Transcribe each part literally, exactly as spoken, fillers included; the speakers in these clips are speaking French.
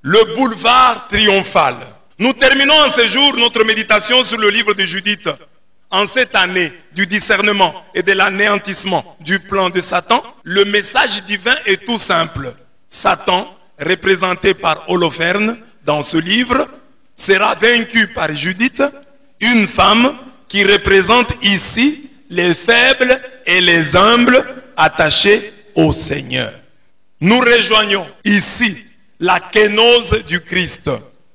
le boulevard triomphal. Nous terminons en ce jour notre méditation sur le livre de Judith. En cette année du discernement et de l'anéantissement du plan de Satan, le message divin est tout simple. Satan, représenté par Holoferne dans ce livre, sera vaincu par Judith, une femme qui représente ici les faibles et les humbles attachés au Seigneur. Nous rejoignons ici la kénose du Christ.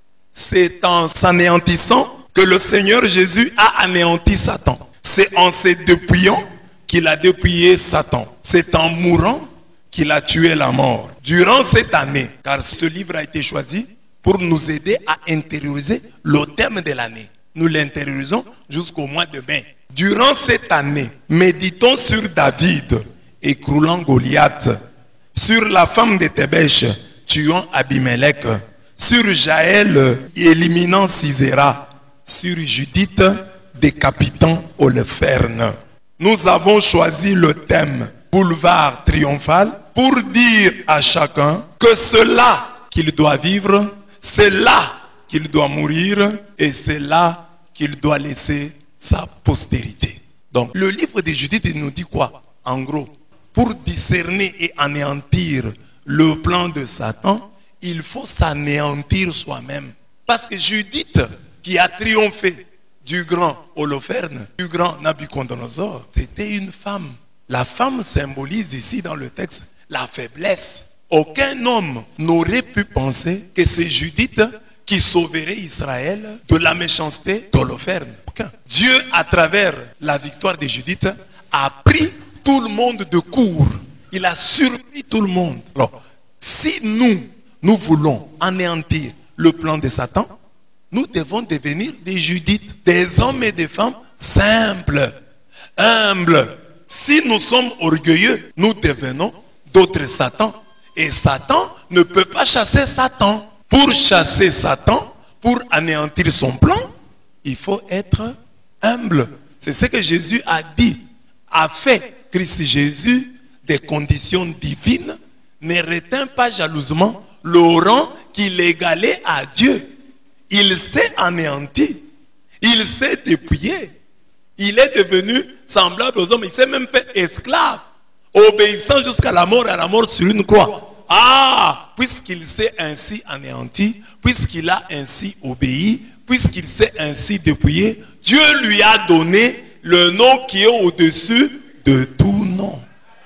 C'est en s'anéantissant que le Seigneur Jésus a anéanti Satan. C'est en se dépouillant qu'il a dépouillé Satan. C'est en mourant qu'il a tué la mort. Durant cette année, car ce livre a été choisi pour nous aider à intérioriser le thème de l'année. Nous l'intériorisons jusqu'au mois de mai. Durant cette année, méditons sur David écroulant Goliath, sur la femme de Thébèche tuant Abimelech, sur Jaël éliminant Sisera, sur Judith décapitant Holoferne. Nous avons choisi le thème boulevard triomphal pour dire à chacun que c'est là qu'il doit vivre, c'est là qu'il doit mourir et c'est là qu'il doit laisser sa postérité. Donc le livre de Judith nous dit quoi? En gros, pour discerner et anéantir le plan de Satan, il faut s'anéantir soi-même. Parce que Judith, qui a triomphé du grand Holoferne, du grand Nabuchodonosor, c'était une femme. La femme symbolise ici dans le texte la faiblesse. Aucun homme n'aurait pu penser que c'est Judith qui sauverait Israël de la méchanceté d'Holoferne. Dieu, à travers la victoire de Judith, a pris tout le monde de court. Il a surpris tout le monde. Alors, si nous, nous voulons anéantir le plan de Satan, nous devons devenir des Judith, des hommes et des femmes simples, humbles. Si nous sommes orgueilleux, nous devenons d'autres Satan. Et Satan ne peut pas chasser Satan. Pour chasser Satan, pour anéantir son plan, il faut être humble. C'est ce que Jésus a dit. A fait Christ Jésus des conditions divines, ne retint pas jalousement le rang qu'il égalait à Dieu. Il s'est anéanti. Il s'est dépouillé. Il est devenu semblable aux hommes. Il s'est même fait esclave, obéissant jusqu'à la mort, à la mort sur une croix. Ah, puisqu'il s'est ainsi anéanti, puisqu'il a ainsi obéi, puisqu'il s'est ainsi dépouillé, Dieu lui a donné le nom qui est au-dessus de tout nom.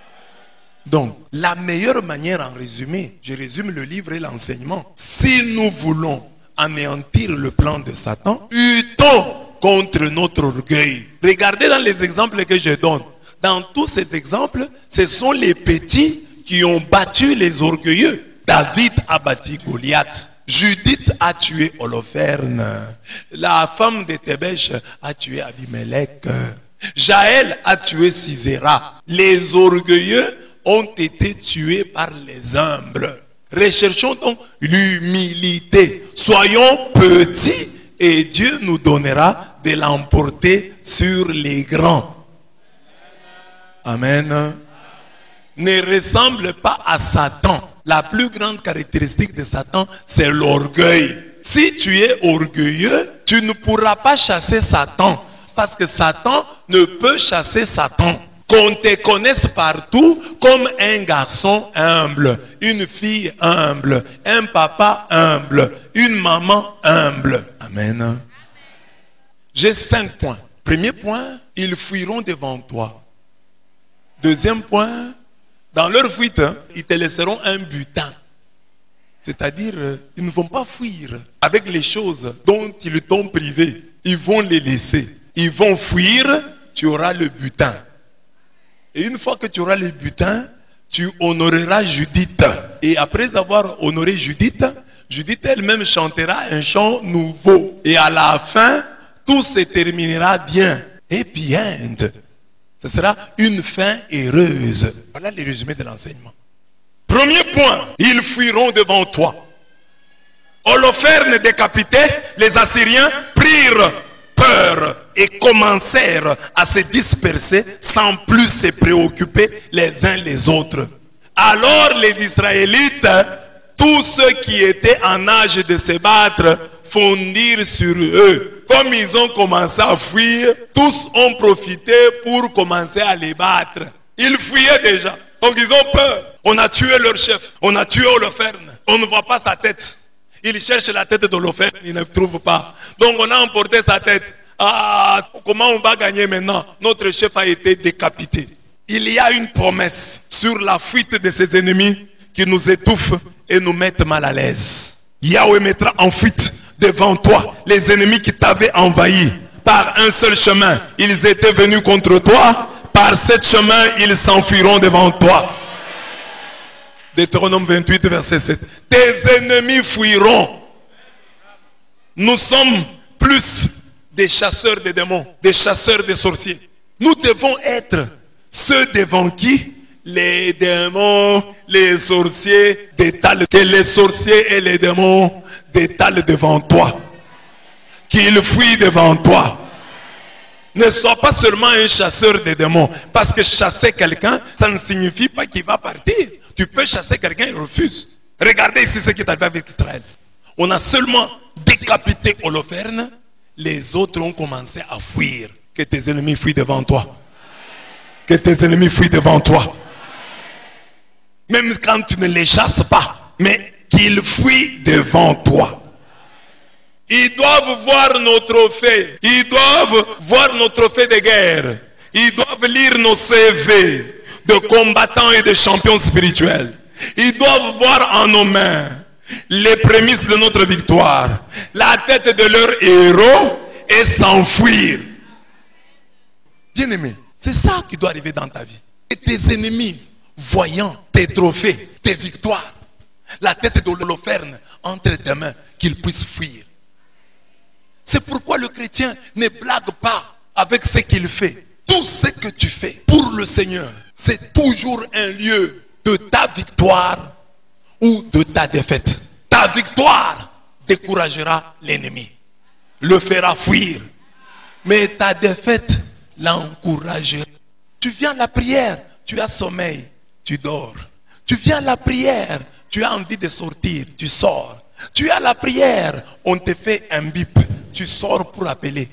Donc, la meilleure manière, en résumé, je résume le livre et l'enseignement. Si nous voulons anéantir le plan de Satan, luttons contre notre orgueil. Regardez dans les exemples que je donne. Dans tous ces exemples, ce sont les petits qui ont battu les orgueilleux. David a battu Goliath. Judith a tué Holoferne. La femme de Thébèche a tué Abimelech. Jaël a tué Sisera. Les orgueilleux ont été tués par les humbles. Recherchons donc l'humilité. Soyons petits et Dieu nous donnera de l'emporter sur les grands. Amen. Ne ressemble pas à Satan. La plus grande caractéristique de Satan, c'est l'orgueil. Si tu es orgueilleux, tu ne pourras pas chasser Satan. Parce que Satan ne peut chasser Satan. Qu'on te connaisse partout comme un garçon humble, une fille humble, un papa humble, une maman humble. Amen. J'ai cinq points. Premier point, ils fuiront devant toi. Deuxième point, dans leur fuite, ils te laisseront un butin. C'est-à-dire, ils ne vont pas fuir avec les choses dont ils t'ont privé. Ils vont les laisser. Ils vont fuir, tu auras le butin. Et une fois que tu auras le butin, tu honoreras Judith. Et après avoir honoré Judith, Judith elle-même chantera un chant nouveau. Et à la fin, tout se terminera bien. Et bien. Ce sera une fin heureuse. Voilà le résumé de l'enseignement. Premier point, ils fuiront devant toi. Holoferne décapité, les Assyriens prirent peur et commencèrent à se disperser sans plus se préoccuper les uns les autres. Alors les Israélites tous ceux qui étaient en âge de se battre fondirent sur eux. Comme ils ont commencé à fuir, tous ont profité pour commencer à les battre. Ils fuyaient déjà. Donc ils ont peur. On a tué leur chef. On a tué Holoferne. On ne voit pas sa tête. Ils cherchent la tête d'Holoferne. Ils ne trouvent pas. Donc on a emporté sa tête. Ah, comment on va gagner maintenant? Notre chef a été décapité. Il y a une promesse sur la fuite de ses ennemis qui nous étouffe et nous mettent mal à l'aise. Yahweh mettra en fuite devant toi les ennemis qui t'avaient envahi par un seul chemin. Ils étaient venus contre toi. Par ce chemin, ils s'enfuiront devant toi. Deutéronome vingt-huit, verset sept. Tes ennemis fuiront. Nous sommes plus des chasseurs de démons, des chasseurs de sorciers. Nous devons être ceux devant qui les démons, les sorciers détalent. Que les sorciers et les démons détalent devant toi. Qu'ils fuient devant toi. Ne sois pas seulement un chasseur de démons. Parce que chasser quelqu'un, ça ne signifie pas qu'il va partir. Tu peux chasser quelqu'un, il refuse. Regardez ici ce qui est arrivé avec Israël. On a seulement décapité Holoferne. Les autres ont commencé à fuir. Que tes ennemis fuient devant toi. Que tes ennemis fuient devant toi. Même quand tu ne les chasses pas. Mais qu'ils fuient devant toi. Ils doivent voir nos trophées. Ils doivent voir nos trophées de guerre. Ils doivent lire nos C V de combattants et de champions spirituels. Ils doivent voir en nos mains les prémices de notre victoire, la tête de leur héros et s'enfuir. Bien-aimé, c'est ça qui doit arriver dans ta vie. Et tes ennemis, voyant tes trophées, tes victoires, la tête de l'Holoferne entre tes mains, qu'ils puissent fuir. C'est pourquoi le chrétien ne blague pas avec ce qu'il fait. Tout ce que tu fais pour le Seigneur, c'est toujours un lieu de ta victoire ou de ta défaite. Ta victoire découragera l'ennemi, le fera fuir. Mais ta défaite l'encouragera. Tu viens à la prière, tu as sommeil, tu dors. Tu viens à la prière, tu as envie de sortir, tu sors. Tu es à la prière, on te fait un bip, tu sors pour appeler.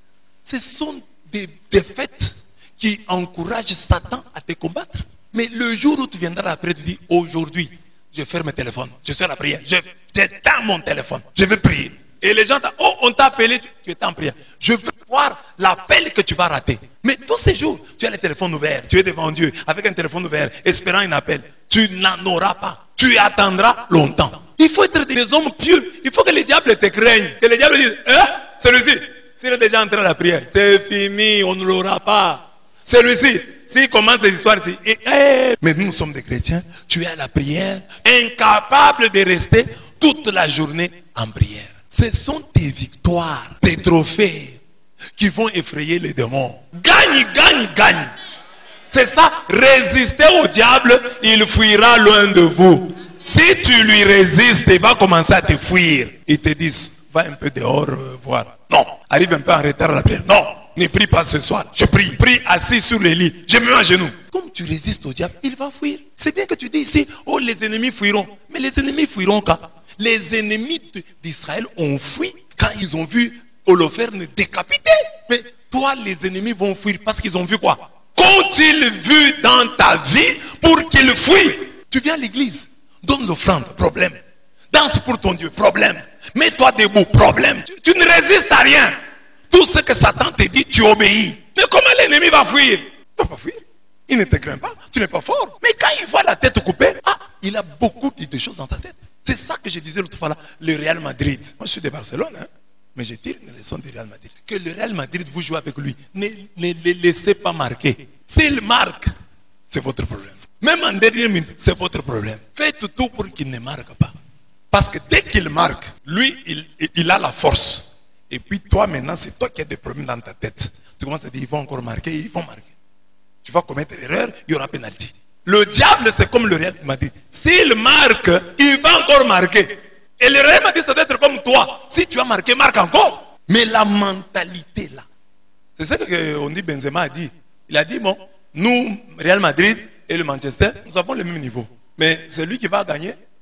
Ce sont des défaites qui encouragent Satan à te combattre. Mais le jour où tu viendras après, tu dis, aujourd'hui, je ferme mon téléphone, je suis à la prière, je j'éteins mon téléphone, je vais prier. Et les gens, oh, on t'a appelé, tu, tu es en prière. Je veux voir l'appel que tu vas rater. Mais tous ces jours, tu as le téléphone ouvert, tu es devant Dieu, avec un téléphone ouvert, espérant un appel. Tu n'en auras pas. Tu attendras longtemps. Il faut être des hommes pieux. Il faut que le diable te craigne. Que le diable dise, hein, celui-ci, s'il est déjà entré à la prière, c'est fini, on ne l'aura pas. Celui-ci, s'il commence cette histoire ici, et, et, mais nous sommes des chrétiens, tu es à la prière, incapable de rester toute la journée en prière. Ce sont tes victoires, tes trophées qui vont effrayer les démons. Gagne, gagne, gagne. C'est ça, résistez au diable, il fuira loin de vous. Si tu lui résistes, il va commencer à te fuir. Ils te disent, va un peu dehors euh, voir. Non, arrive un peu en retard à la prière. Non, ne prie pas ce soir. Je prie, prie assis sur le lit. Je me mets à genoux. Comme tu résistes au diable, il va fuir. C'est bien que tu dis ici, oh les ennemis fuiront. Mais les ennemis fuiront quand? Les ennemis d'Israël ont fui quand ils ont vu Holoferne décapité. Mais toi, les ennemis vont fuir parce qu'ils ont vu quoi? Qu'ont-ils vu dans ta vie pour qu'ils fuient? Tu viens à l'église, donne l'offrande, problème. Danse pour ton Dieu, problème. Mets-toi debout, problème. Tu, tu ne résistes à rien. Tout ce que Satan te dit, tu obéis. Mais comment l'ennemi va fuir? Il ne va pas fuir. Il ne te craint pas. Tu n'es pas fort. Mais quand il voit la tête coupée, ah, il a beaucoup de choses dans ta tête. C'est ça que je disais l'autre fois là, le Real Madrid. Moi je suis de Barcelone, hein, mais je tire une leçon du Real Madrid. Que le Real Madrid, vous jouez avec lui, ne le laissez pas marquer. S'il marque, c'est votre problème. Même en dernière minute, c'est votre problème. Faites tout pour qu'il ne marque pas. Parce que dès qu'il marque, lui, il, il a la force. Et puis toi maintenant, c'est toi qui as des problèmes dans ta tête. Tu commences à dire, ils vont encore marquer, ils vont marquer. Tu vas commettre l'erreur, il y aura pénalité. Le diable, c'est comme le Real Madrid. S'il marque, il va encore marquer. Et le Real Madrid, ça doit être comme toi. Si tu as marqué, marque encore. Mais la mentalité là, c'est ça qu'on dit, Benzema a dit. Il a dit, bon, nous, Real Madrid et le Manchester, nous avons le même niveau. Mais celui qui va gagner,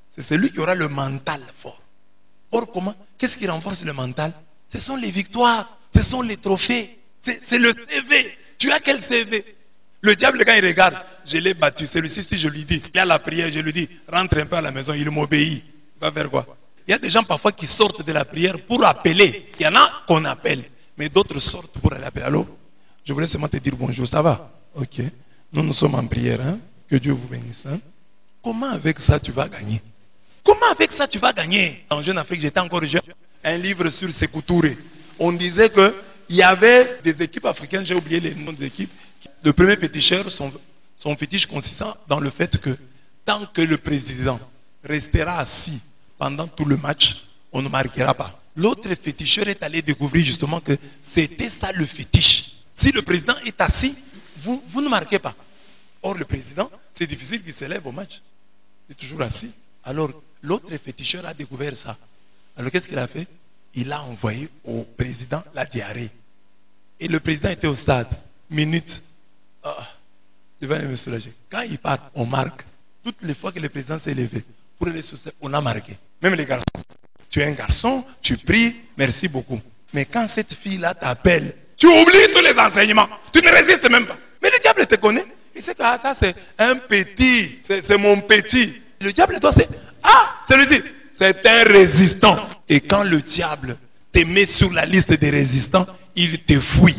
c'est celui qui aura le mental fort. Or, comment? Qu'est-ce qui renforce le mental? Ce sont les victoires, ce sont les trophées, c'est le C V. Tu as quel C V? Le diable, quand il regarde, je l'ai battu. Celui-ci, si je lui dis, il y a la prière, je lui dis, rentre un peu à la maison, il m'obéit. Il va faire quoi? Il y a des gens parfois qui sortent de la prière pour appeler. Il y en a qu'on appelle, mais d'autres sortent pour aller appeler. Allô? Je voulais seulement te dire bonjour, ça va? Ok. Nous, nous sommes en prière, hein? Que Dieu vous bénisse. Hein? Comment avec ça tu vas gagner? Comment avec ça tu vas gagner? En Jeune Afrique, j'étais encore jeune. Un livre sur Sékou Touré. On disait que il y avait des équipes africaines, j'ai oublié les noms des équipes. Le premier féticheur, son, son fétiche consistant dans le fait que tant que le président restera assis pendant tout le match, on ne marquera pas. L'autre féticheur est allé découvrir justement que c'était ça le fétiche. Si le président est assis, vous, vous ne marquez pas. Or, le président, c'est difficile qu'il se lève au match. Il est toujours assis. Alors, l'autre féticheur a découvert ça. Alors, qu'est-ce qu'il a fait? Il a envoyé au président la diarrhée. Et le président était au stade. Minute. Oh, je vais aller me soulager. Quand il part, on marque. Toutes les fois que le président s'est levé, pour aller sur scène, on a marqué. Même les garçons. Tu es un garçon, tu pries, merci beaucoup. Mais quand cette fille-là t'appelle, tu oublies tous les enseignements. Tu ne résistes même pas. Mais le diable te connaît. Il sait que ah, ça c'est un petit. C'est mon petit. Le diable doit se... Ah, celui-ci. C'est un résistant. Et quand le diable te met sur la liste des résistants, il te fouille.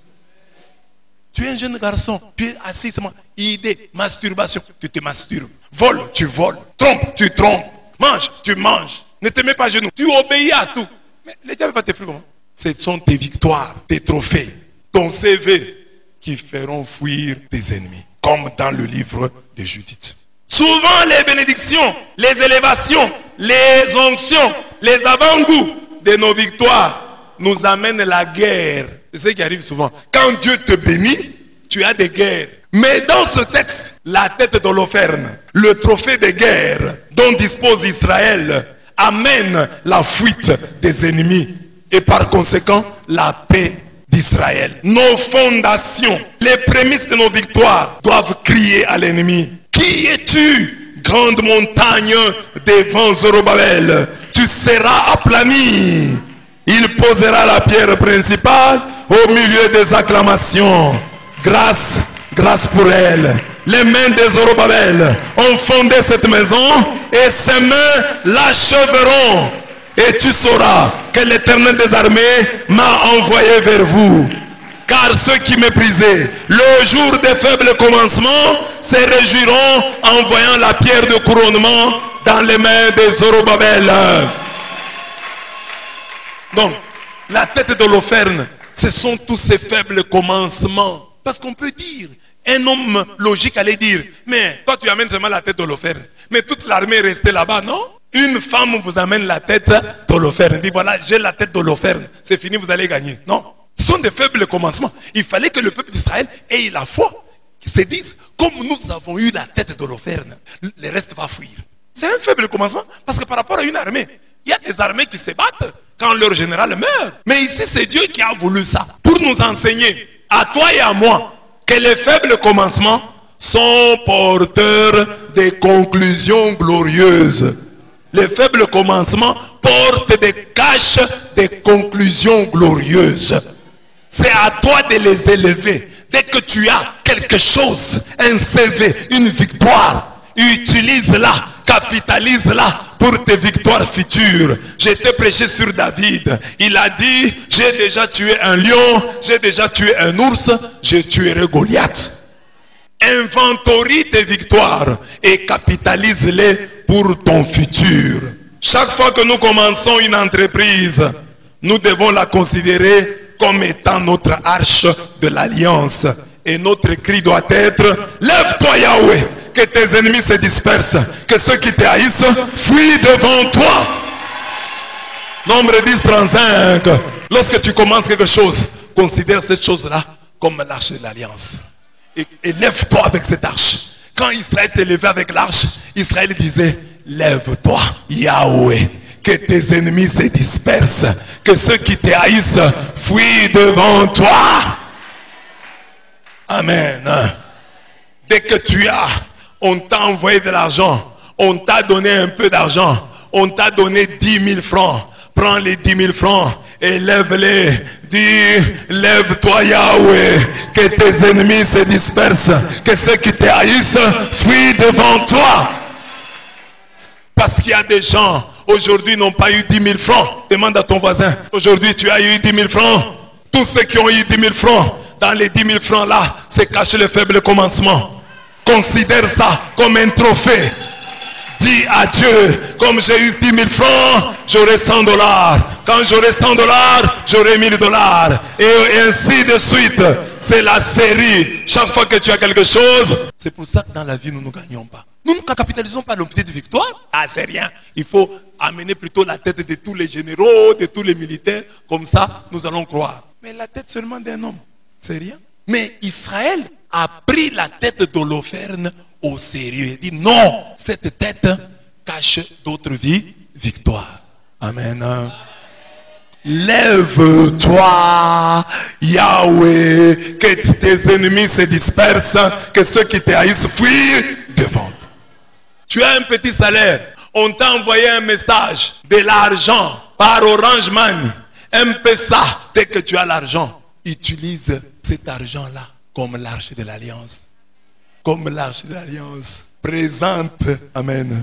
Tu es un jeune garçon, tu es assis, idée, masturbation, tu te masturbes. Vole, tu voles. Trompe, tu trompes. Mange, tu manges. Ne te mets pas à genoux. Tu obéis à tout. Mais le diable va te faire comment? Ce sont tes victoires, tes trophées, ton C V qui feront fuir tes ennemis. Comme dans le livre de Judith. Souvent les bénédictions, les élévations, les onctions, les avant-goûts de nos victoires nous amènent la guerre. C'est ce qui arrive souvent. Quand Dieu te bénit, tu as des guerres. Mais dans ce texte, la tête d'Holoferne, le trophée de guerre dont dispose Israël, amène la fuite des ennemis et par conséquent la paix d'Israël. Nos fondations, les prémices de nos victoires doivent crier à l'ennemi. Qui es-tu, grande montagne devant Zorobabel? Tu seras aplani. Il posera la pierre principale au milieu des acclamations. Grâce, grâce pour elle. Les mains de Zorobabel ont fondé cette maison et ses mains l'achèveront. Et tu sauras que l'Éternel des armées m'a envoyé vers vous. Car ceux qui méprisaient le jour des faibles commencements se réjouiront en voyant la pierre de couronnement dans les mains de Zorobabel. Donc, la tête d'Holoferne, ce sont tous ces faibles commencements. Parce qu'on peut dire, un homme logique allait dire, mais toi tu amènes seulement la tête d'Holoferne. Mais toute l'armée est restée là-bas, non? Une femme vous amène la tête d'Holoferne. Dit voilà, j'ai la tête d'Holoferne. C'est fini, vous allez gagner. Non. Ce sont des faibles commencements. Il fallait que le peuple d'Israël ait la foi. Qu'ils se disent, comme nous avons eu la tête d'Holoferne, le reste va fuir. C'est un faible commencement. Parce que par rapport à une armée, il y a des armées qui se battent quand leur général meurt. Mais ici, c'est Dieu qui a voulu ça. Pour nous enseigner, à toi et à moi, que les faibles commencements sont porteurs des conclusions glorieuses. Les faibles commencements portent des caches des conclusions glorieuses. C'est à toi de les élever. Dès que tu as quelque chose, un C V, une victoire, utilise-la, capitalise-la pour tes victoires futures. J'ai été prêché sur David. Il a dit, j'ai déjà tué un lion, j'ai déjà tué un ours, je tuerai Goliath. Inventorie tes victoires et capitalise-les pour ton futur. Chaque fois que nous commençons une entreprise, nous devons la considérer comme étant notre arche de l'alliance. Et notre cri doit être, lève-toi Yahweh, que tes ennemis se dispersent, que ceux qui te haïssent fuient devant toi. Nombre dix, trente-cinq. Lorsque tu commences quelque chose, considère cette chose-là comme l'arche de l'alliance. Et, et lève-toi avec cette arche. Quand Israël s'est levé avec l'arche, Israël disait, lève-toi Yahweh, que tes ennemis se dispersent, que ceux qui te haïssent fuient devant toi. Amen. Dès que tu as, on t'a envoyé de l'argent, On t'a donné un peu d'argent. On t'a donné dix mille francs. Prends les dix mille francs et lève-les. Dis, lève-toi Yahweh, que tes ennemis se dispersent, que ceux qui te haïssent fuient devant toi. Parce qu'il y a des gens, aujourd'hui, n'ont pas eu dix mille francs. Demande à ton voisin, aujourd'hui tu as eu dix mille francs. Tous ceux qui ont eu dix mille francs, dans les dix mille francs là, c'est caché le faible commencement. Considère ça comme un trophée. Dis à Dieu, comme j'ai eu dix mille francs, j'aurai cent dollars. Quand j'aurai cent dollars, j'aurai mille dollars. Et ainsi de suite. C'est la série. Chaque fois que tu as quelque chose, c'est pour ça que dans la vie, nous ne gagnons pas. Nous ne capitalisons pas l'optique de victoire. Ah, c'est rien. Il faut amener plutôt la tête de tous les généraux, de tous les militaires. Comme ça, nous allons croire. Mais la tête seulement d'un homme, c'est rien. Mais Israël a pris la tête d'Holoferne au sérieux. Il dit non, cette tête cache d'autres vies, victoire. Amen. Lève-toi, Yahweh, que tes ennemis se dispersent, que ceux qui te haïssent fuient devant toi. Tu as un petit salaire, on t'a envoyé un message, de l'argent, par Orange Money, un peu ça, dès que tu as l'argent, utilise cet argent-là comme l'arche de l'alliance. Comme l'arche de l'alliance. Présente. Amen.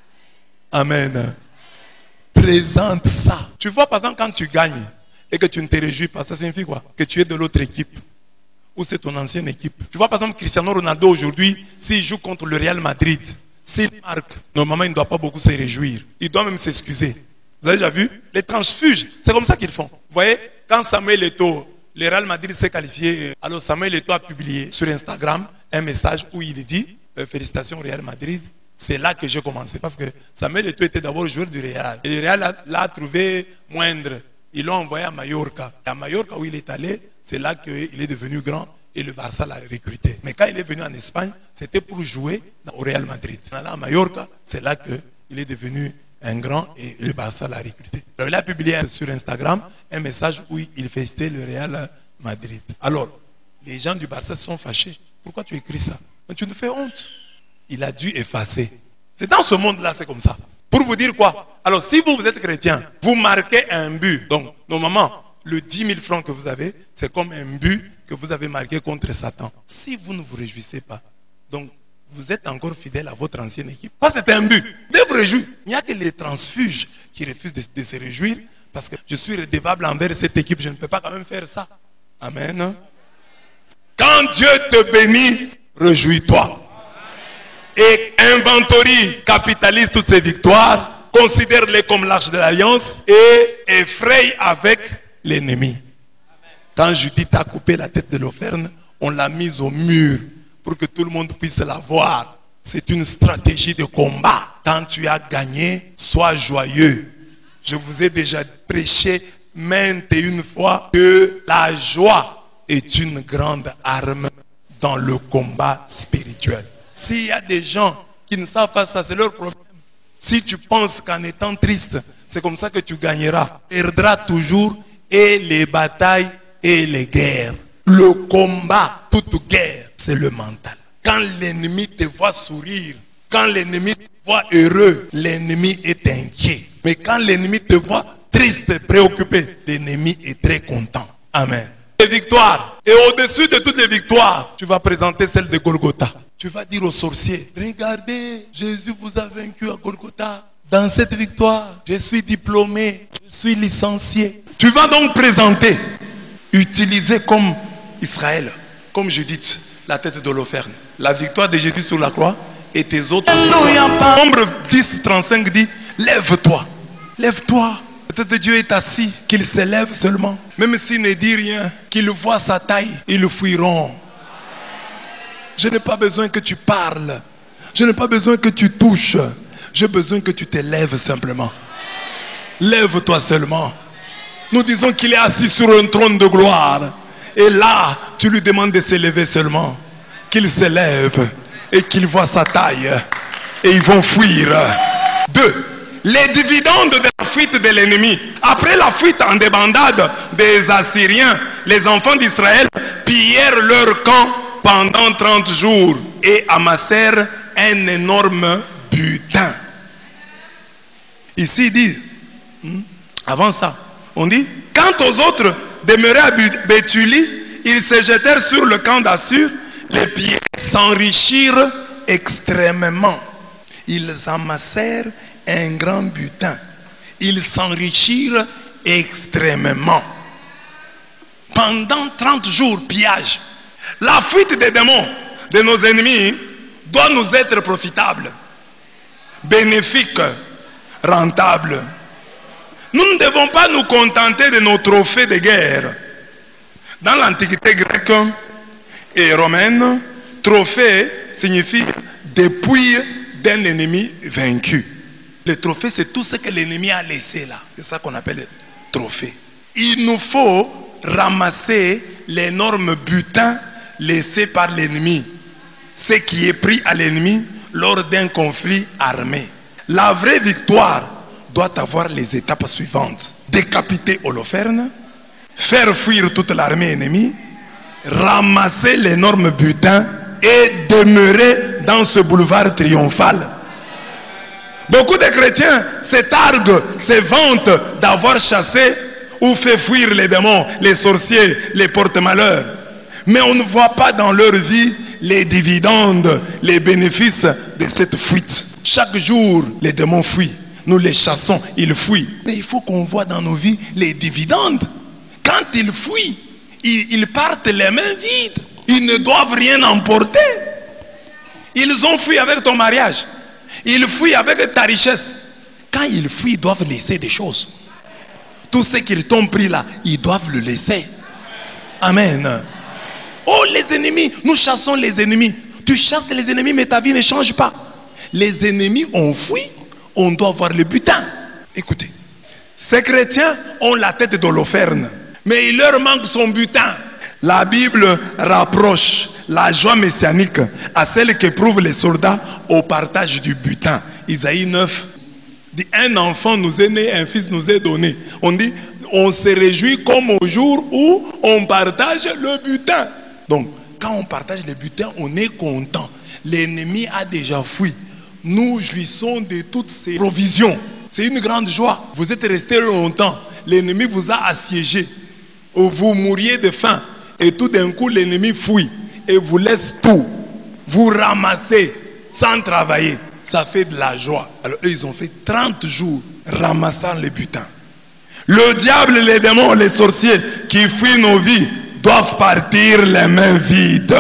Amen. Présente ça. Tu vois, par exemple, quand tu gagnes et que tu ne te réjouis pas, ça signifie quoi? Que tu es de l'autre équipe. Ou c'est ton ancienne équipe. Tu vois, par exemple, Cristiano Ronaldo aujourd'hui, s'il joue contre le Real Madrid, s'il marque, normalement, il ne doit pas beaucoup se réjouir. Il doit même s'excuser. Vous avez déjà vu? Les transfuges, c'est comme ça qu'ils font. Vous voyez, quand Samuel Eto'o, le Real Madrid s'est qualifié, alors Samuel Eto'o a publié sur Instagram un message où il dit euh, félicitations au Real Madrid. C'est là que j'ai commencé parce que Samuel Eto'o était d'abord joueur du Real. Et le Real l'a trouvé moindre. Ils l'ont envoyé à Mallorca. Et à Mallorca où il est allé, c'est là qu'il est devenu grand et le Barça l'a recruté. Mais quand il est venu en Espagne, c'était pour jouer au Real Madrid. À Mallorca, c'est là qu'il est devenu un grand et le Barça l'a recruté. Alors il a publié sur Instagram un message où il félicitait le Real Madrid. Alors, les gens du Barça se sont fâchés. Pourquoi tu écris ça? Tu nous fais honte. Il a dû effacer. C'est dans ce monde-là, c'est comme ça. Pour vous dire quoi? Alors, si vous, vous êtes chrétien, vous marquez un but. Donc, normalement, le dix mille francs que vous avez, c'est comme un but que vous avez marqué contre Satan. Si vous ne vous réjouissez pas, donc, vous êtes encore fidèle à votre ancienne équipe. Parce que c'est un but. Devez vous réjouir. Il n'y a que les transfuges qui refusent de, de se réjouir parce que je suis redevable envers cette équipe. Je ne peux pas quand même faire ça. Amen. Quand Dieu te bénit, réjouis-toi. Et inventorie, capitalise toutes ces victoires, considère-les comme l'arche de l'alliance et effraie avec l'ennemi. Quand Judith a coupé la tête de l'Opherne, on l'a mise au mur pour que tout le monde puisse la voir. C'est une stratégie de combat. Quand tu as gagné, sois joyeux. Je vous ai déjà prêché maintes et une fois que la joie est une grande arme dans le combat spirituel. S'il y a des gens qui ne savent pas ça, c'est leur problème. Si tu penses qu'en étant triste, c'est comme ça que tu gagneras, tu perdras toujours et les batailles et les guerres. Le combat, toute guerre, c'est le mental. Quand l'ennemi te voit sourire, quand l'ennemi te voit heureux, l'ennemi est inquiet. Mais quand l'ennemi te voit triste, préoccupé, l'ennemi est très content. Amen. Les victoires. Et au-dessus de toutes les victoires, tu vas présenter celle de Golgotha. Tu vas dire aux sorciers, regardez, Jésus vous a vaincu à Golgotha. Dans cette victoire, je suis diplômé, je suis licencié. Tu vas donc présenter, utiliser comme Israël, comme Judith, la tête d'Holoferne, la victoire de Jésus sur la croix et tes autres. Nombre dix, trente-cinq dit, lève-toi, lève-toi. La tête de Dieu est assis, qu'il se lève seulement. Même s'il ne dit rien, qu'il voit sa taille, ils le fuiront. Je n'ai pas besoin que tu parles. Je n'ai pas besoin que tu touches. J'ai besoin que tu te lèves simplement. Lève-toi seulement. Nous disons qu'il est assis sur un trône de gloire. Et là, tu lui demandes de se lever seulement. Qu'il se lève et qu'il voit sa taille. Et ils vont fuir. Deux. Les dividendes de la fuite de l'ennemi. Après la fuite en débandade des Assyriens, les enfants d'Israël pillèrent leur camp pendant trente jours et amassèrent un énorme butin. Ici, il dit, hmm, avant ça, on dit, quant aux autres demeurés à Béthulie, ils se jetèrent sur le camp d'Assur, les pieds s'enrichirent extrêmement. Ils amassèrent un grand butin. Ils s'enrichirent extrêmement. Pendant trente jours, pillage. La fuite des démons, de nos ennemis, doit nous être profitable, bénéfique, rentable. Nous ne devons pas nous contenter de nos trophées de guerre. Dans l'Antiquité grecque et romaine, trophée signifie dépouille d'un ennemi vaincu. Le trophée, c'est tout ce que l'ennemi a laissé là. C'est ça qu'on appelle le trophée. Il nous faut ramasser l'énorme butin laissé par l'ennemi, ce qui est pris à l'ennemi lors d'un conflit armé. La vraie victoire doit avoir les étapes suivantes: décapiter Holoferne, faire fuir toute l'armée ennemie, ramasser l'énorme butin et demeurer dans ce boulevard triomphal. Beaucoup de chrétiens se targuent, se vantent d'avoir chassé ou fait fuir les démons, les sorciers, les porte-malheurs. Mais on ne voit pas dans leur vie les dividendes, les bénéfices de cette fuite. Chaque jour, les démons fuient. Nous les chassons, ils fuient. Mais il faut qu'on voit dans nos vies les dividendes. Quand ils fuient, ils, ils partent les mains vides. Ils ne doivent rien emporter. Ils ont fui avec ton mariage. Ils fuient avec ta richesse. Quand ils fuient, ils doivent laisser des choses. Tout ce qu'ils t'ont pris là, ils doivent le laisser. Amen. Oh, les ennemis, nous chassons les ennemis. Tu chasses les ennemis, mais ta vie ne change pas. Les ennemis ont fui, on doit avoir le butin. Écoutez, ces chrétiens ont la tête d'Holoferne, mais il leur manque son butin. La Bible rapproche la joie messianique à celle qu'éprouvent les soldats au partage du butin. Isaïe neuf dit: un enfant nous est né, un fils nous est donné. On dit, on se réjouit comme au jour où on partage le butin. Donc, quand on partage le butin, on est content. L'ennemi a déjà fui. Nous jouissons de toutes ces provisions. C'est une grande joie. Vous êtes resté longtemps. L'ennemi vous a assiégé. Vous mouriez de faim. Et tout d'un coup, l'ennemi fuit. Et vous laisse tout. Vous ramassez sans travailler. Ça fait de la joie. Alors eux, ils ont fait trente jours ramassant les butins. Le diable, les démons, les sorciers qui fuient nos vies doivent partir les mains vides.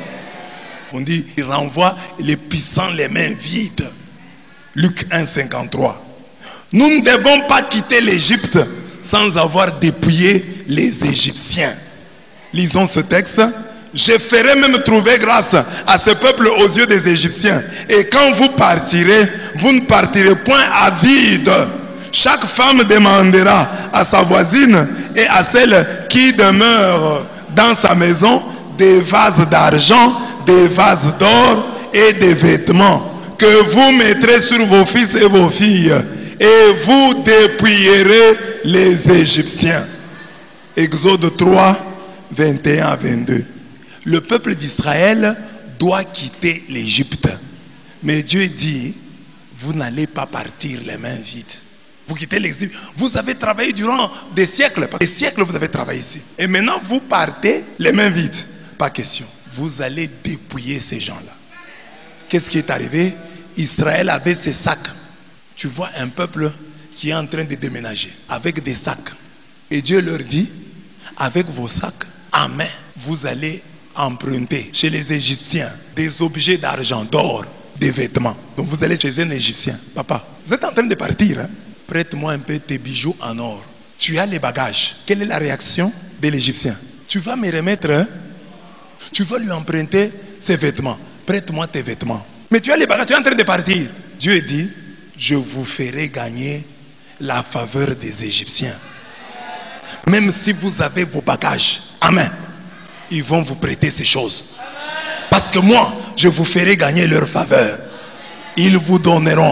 On dit, il renvoie les puissants les mains vides. Luc un, cinquante-trois. Nous ne devons pas quitter l'Égypte sans avoir dépouillé les Égyptiens. Lisons ce texte. Je ferai même trouver grâce à ce peuple aux yeux des Égyptiens. Et quand vous partirez, vous ne partirez point à vide. Chaque femme demandera à sa voisine et à celle qui demeure dans sa maison des vases d'argent, des vases d'or et des vêtements que vous mettrez sur vos fils et vos filles, et vous dépouillerez les Égyptiens. Exode trois, vingt et un à vingt-deux. Le peuple d'Israël doit quitter l'Égypte. Mais Dieu dit, vous n'allez pas partir les mains vides. Vous quittez l'Égypte. Vous avez travaillé durant des siècles. Des siècles, vous avez travaillé ici. Et maintenant, vous partez les mains vides. Pas question. Vous allez dépouiller ces gens-là. Qu'est-ce qui est arrivé? Israël avait ses sacs. Tu vois un peuple qui est en train de déménager avec des sacs. Et Dieu leur dit, avec vos sacs, amen, vous allez emprunter chez les Égyptiens des objets d'argent, d'or, des vêtements. Donc vous allez chez un Égyptien. Papa, vous êtes en train de partir, hein? Prête-moi un peu tes bijoux en or. Tu as les bagages. Quelle est la réaction de l'Égyptien? Tu vas me remettre, hein? Tu vas lui emprunter ses vêtements. Prête-moi tes vêtements. Mais tu as les bagages, tu es en train de partir. Dieu dit, je vous ferai gagner la faveur des Égyptiens. Même si vous avez vos bagages, amen, ils vont vous prêter ces choses. Parce que moi, je vous ferai gagner leur faveur. Ils vous donneront.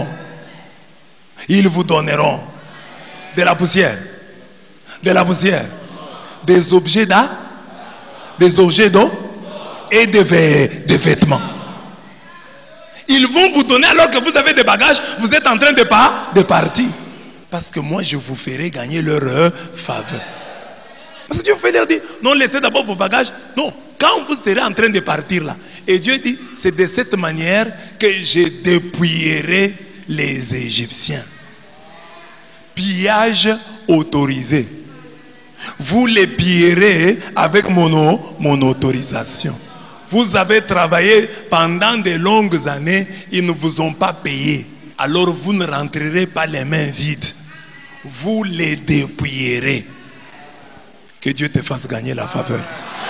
Ils vous donneront de la poussière. De la poussière. Des objets d'art. Des objets d'eau. Et des, vê des vêtements. Ils vont vous donner alors que vous avez des bagages, vous êtes en train de, pas, de partir. Parce que moi, je vous ferai gagner leur euh, faveur. Parce que Dieu fait leur dire, non, laissez d'abord vos bagages. Non, quand vous serez en train de partir là, et Dieu dit, c'est de cette manière que je dépouillerai les Égyptiens. Pillage autorisé. Vous les pillerez avec mon, mon autorisation. Vous avez travaillé pendant de longues années, ils ne vous ont pas payé. Alors vous ne rentrerez pas les mains vides. Vous les dépouillerez. Que Dieu te fasse gagner la faveur.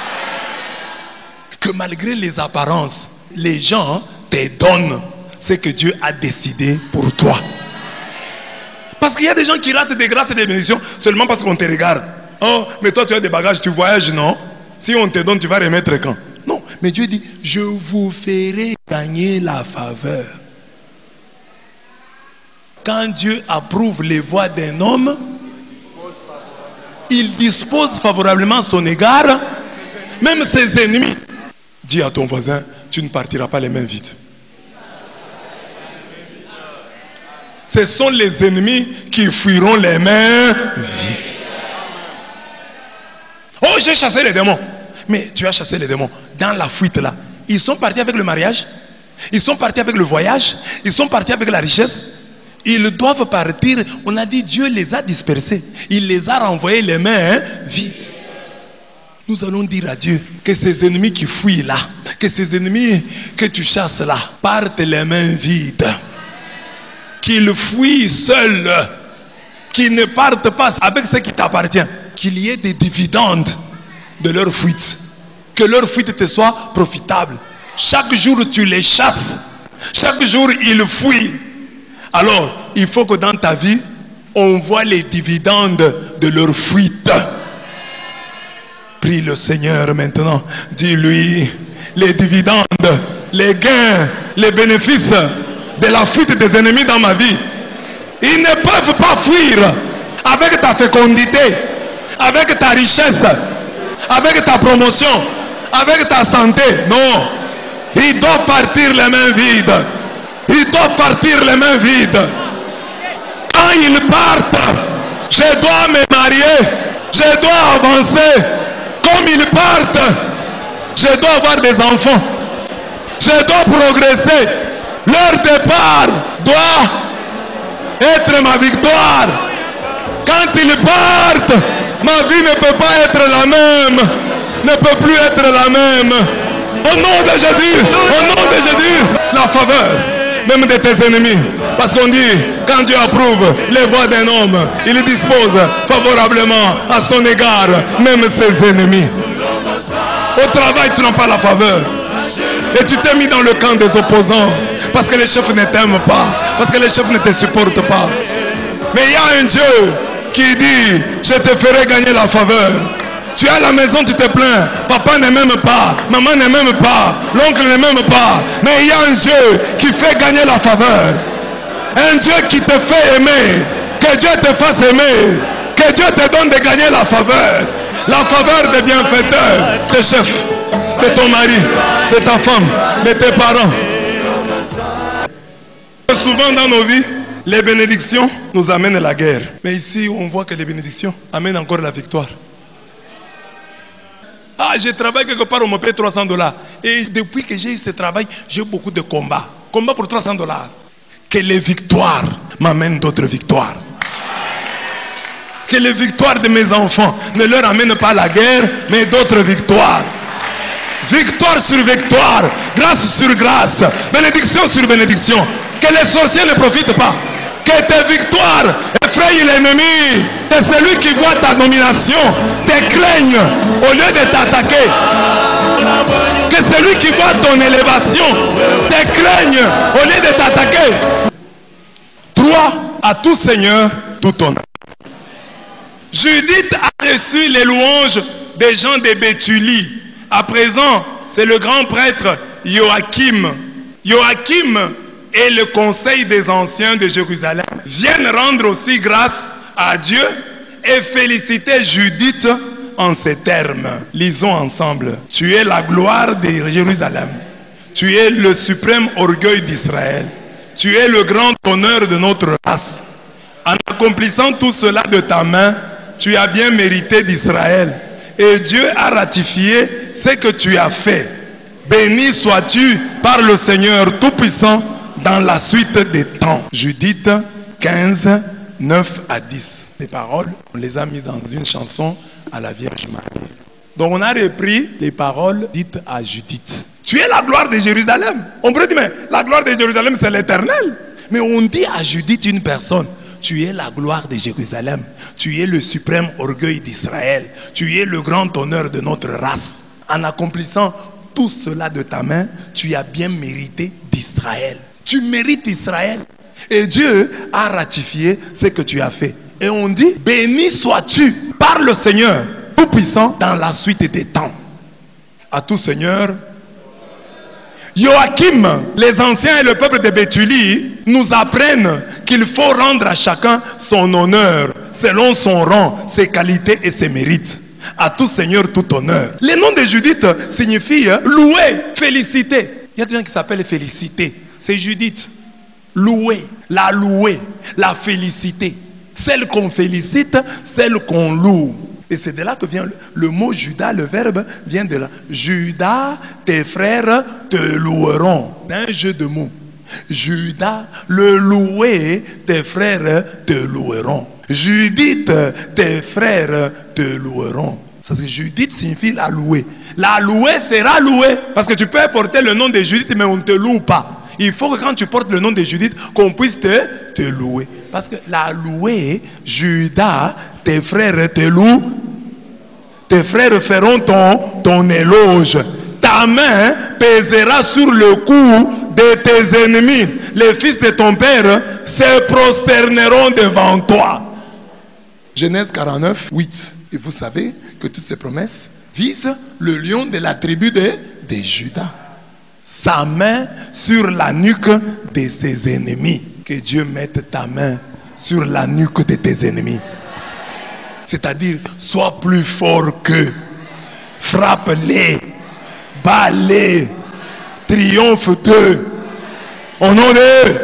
Que malgré les apparences, les gens te donnent ce que Dieu a décidé pour toi. Parce qu'il y a des gens qui ratent des grâces et des bénédictions seulement parce qu'on te regarde. Oh, mais toi tu as des bagages, tu voyages, non? Si on te donne, tu vas remettre quand? Non, mais Dieu dit, je vous ferai gagner la faveur. Quand Dieu approuve les voies d'un homme, il dispose favorablement à son égard, même ses ennemis. Dis à ton voisin, tu ne partiras pas les mains vides. Ce sont les ennemis qui fuiront les mains vides. Oh, j'ai chassé les démons. Mais tu as chassé les démons. Dans la fuite là, ils sont partis avec le mariage, ils sont partis avec le voyage, ils sont partis avec la richesse. Ils doivent partir. On a dit Dieu les a dispersés. Il les a renvoyés les mains vides. Nous allons dire à Dieu que ces ennemis qui fuient là, que ces ennemis que tu chasses là, partent les mains vides. Qu'ils fuient seuls, qu'ils ne partent pas avec ce qui t'appartient. Qu'il y ait des dividendes de leur fuite. Que leur fuite te soit profitable. Chaque jour tu les chasses. Chaque jour ils fuient. Alors, il faut que dans ta vie, on voit les dividendes de leur fuite. Prie le Seigneur maintenant. Dis-lui, les dividendes, les gains, les bénéfices de la fuite des ennemis dans ma vie, ils ne peuvent pas fuir avec ta fécondité, avec ta richesse, avec ta promotion, avec ta santé. Non, ils doivent partir les mains vides. Ils doivent partir les mains vides. Quand ils partent, je dois me marier, je dois avancer. Comme ils partent, je dois avoir des enfants, je dois progresser. Leur départ doit être ma victoire. Quand ils partent, ma vie ne peut pas être la même, ne peut plus être la même. Au nom de Jésus, au nom de Jésus, la faveur même de tes ennemis. Parce qu'on dit, quand Dieu approuve les voies d'un homme, il dispose favorablement à son égard même ses ennemis. Au travail, tu n'as pas la faveur. Et tu t'es mis dans le camp des opposants. Parce que les chefs ne t'aiment pas. Parce que les chefs ne te supportent pas. Mais il y a un Dieu qui dit, je te ferai gagner la faveur. Tu es à la maison, tu te plains. Papa ne m'aime pas. Maman ne m'aime pas. L'oncle ne m'aime pas. Mais il y a un Dieu qui fait gagner la faveur. Un Dieu qui te fait aimer. Que Dieu te fasse aimer. Que Dieu te donne de gagner la faveur. La faveur des bienfaiteurs, tes chefs, de ton mari, de ta femme, de tes parents. Souvent dans nos vies, les bénédictions nous amènent à la guerre. Mais ici, on voit que les bénédictions amènent encore la victoire. Ah, je travaille quelque part, on me paie trois cents dollars. Et depuis que j'ai eu ce travail, j'ai eu beaucoup de combats. Combats pour trois cents dollars. Que les victoires m'amènent d'autres victoires. Que les victoires de mes enfants ne leur amènent pas la guerre, mais d'autres victoires. Victoire sur victoire, grâce sur grâce, bénédiction sur bénédiction. Que les sorciers ne profitent pas. Que tes victoires effrayent l'ennemi. Que celui qui voit ta domination te craigne au lieu de t'attaquer. Que celui qui voit ton élévation te craigne au lieu de t'attaquer. Trois, à tout Seigneur, tout honneur. Judith a reçu les louanges des gens de Béthulie. À présent, c'est le grand prêtre Joachim. Joachim et le conseil des anciens de Jérusalem viennent rendre aussi grâce à Dieu et féliciter Judith en ces termes. Lisons ensemble. Tu es la gloire de Jérusalem. Tu es le suprême orgueil d'Israël. Tu es le grand honneur de notre race. En accomplissant tout cela de ta main, tu as bien mérité d'Israël. Et Dieu a ratifié ce que tu as fait. Béni sois-tu par le Seigneur Tout-Puissant dans la suite des temps. Judith quinze, neuf à dix. Ces paroles, on les a mises dans une chanson à la Vierge Marie. Donc on a repris les paroles dites à Judith. Tu es la gloire de Jérusalem. On pourrait dire, mais la gloire de Jérusalem, c'est l'éternel. Mais on dit à Judith, une personne, tu es la gloire de Jérusalem. Tu es le suprême orgueil d'Israël. Tu es le grand honneur de notre race. En accomplissant tout cela de ta main, tu as bien mérité d'Israël. Tu mérites Israël. Et Dieu a ratifié ce que tu as fait. Et on dit, béni sois-tu par le Seigneur Tout-Puissant dans la suite des temps. À tout Seigneur. Joachim, les anciens et le peuple de Béthulie nous apprennent qu'il faut rendre à chacun son honneur selon son rang, ses qualités et ses mérites. À tout Seigneur, tout honneur. Le nom de Judith signifie louer, féliciter. Il y a des gens qui s'appellent féliciter. C'est Judith. Louer, la louer, la féliciter. Celle qu'on félicite, celle qu'on loue. Et c'est de là que vient le, le mot Judas, le verbe vient de là. Judas, tes frères te loueront. C'est un jeu de mots. Judas, le louer, tes frères te loueront. Judith, tes frères te loueront. Parce que Judith signifie la louer. La louer sera louée. Parce que tu peux porter le nom de Judith, mais on ne te loue pas. Il faut que quand tu portes le nom de Judith, qu'on puisse te, te louer. Parce que la louer, Judas, tes frères te louent. Tes frères feront ton, ton éloge. Ta main pèsera sur le cou de tes ennemis. Les fils de ton père se prosterneront devant toi. Genèse quarante-neuf, huit. Et vous savez que toutes ces promesses visent le lion de la tribu de, de Judas. Sa main sur la nuque de ses ennemis. Que Dieu mette ta main sur la nuque de tes ennemis. C'est-à-dire, sois plus fort qu'eux. Frappe-les. Bats-les. Triomphe d'eux. Au nom d'eux.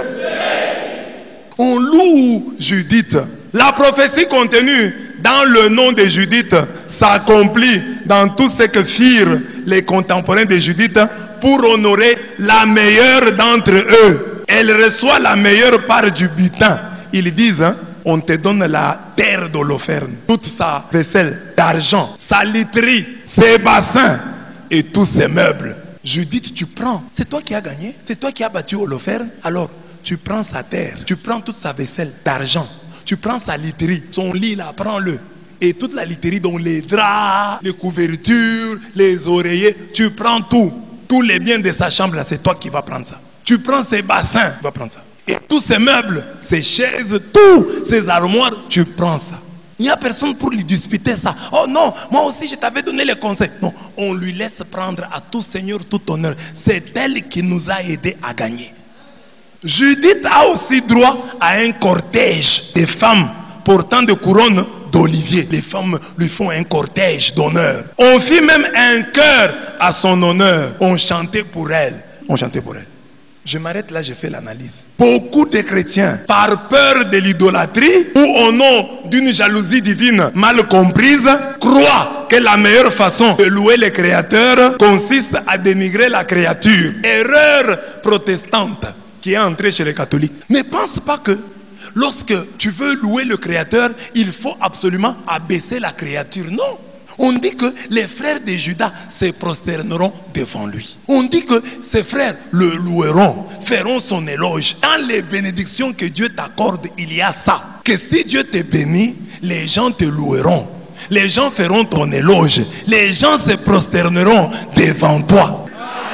On loue Judith. La prophétie contenue dans le nom de Judith s'accomplit dans tout ce que firent les contemporains de Judith pour honorer la meilleure d'entre eux. Elle reçoit la meilleure part du butin. Ils disent, hein, on te donne la terre d'Holoferne, toute sa vaisselle d'argent, sa literie, ses bassins et tous ses meubles. Judith, tu prends. C'est toi qui as gagné. C'est toi qui as battu Holoferne. Alors, tu prends sa terre. Tu prends toute sa vaisselle d'argent. Tu prends sa literie. Son lit là, prends-le. Et toute la literie, dont les draps, les couvertures, les oreillers, tu prends tout. Tous les biens de sa chambre là, c'est toi qui vas prendre ça. Tu prends ses bassins, tu vas prendre ça. Et tous ses meubles, ses chaises, tous ses armoires, tu prends ça. Il n'y a personne pour lui disputer ça. Oh non, moi aussi je t'avais donné les conseils. Non, on lui laisse prendre à tout Seigneur, tout honneur. C'est elle qui nous a aidés à gagner. Judith a aussi droit à un cortège des femmes portant des couronnes d'olivier. Les femmes lui font un cortège d'honneur. On fit même un chœur à son honneur. On chantait pour elle. On chantait pour elle. Je m'arrête là, je fais l'analyse. Beaucoup de chrétiens, par peur de l'idolâtrie ou au nom d'une jalousie divine mal comprise, croient que la meilleure façon de louer le Créateur consiste à dénigrer la créature. Erreur protestante qui est entrée chez les catholiques. Ne pense pas que lorsque tu veux louer le Créateur, il faut absolument abaisser la créature. Non. On dit que les frères de Judas se prosterneront devant lui. On dit que ses frères le loueront, feront son éloge. Dans les bénédictions que Dieu t'accorde, il y a ça. Que si Dieu te bénit, les gens te loueront. Les gens feront ton éloge. Les gens se prosterneront devant toi.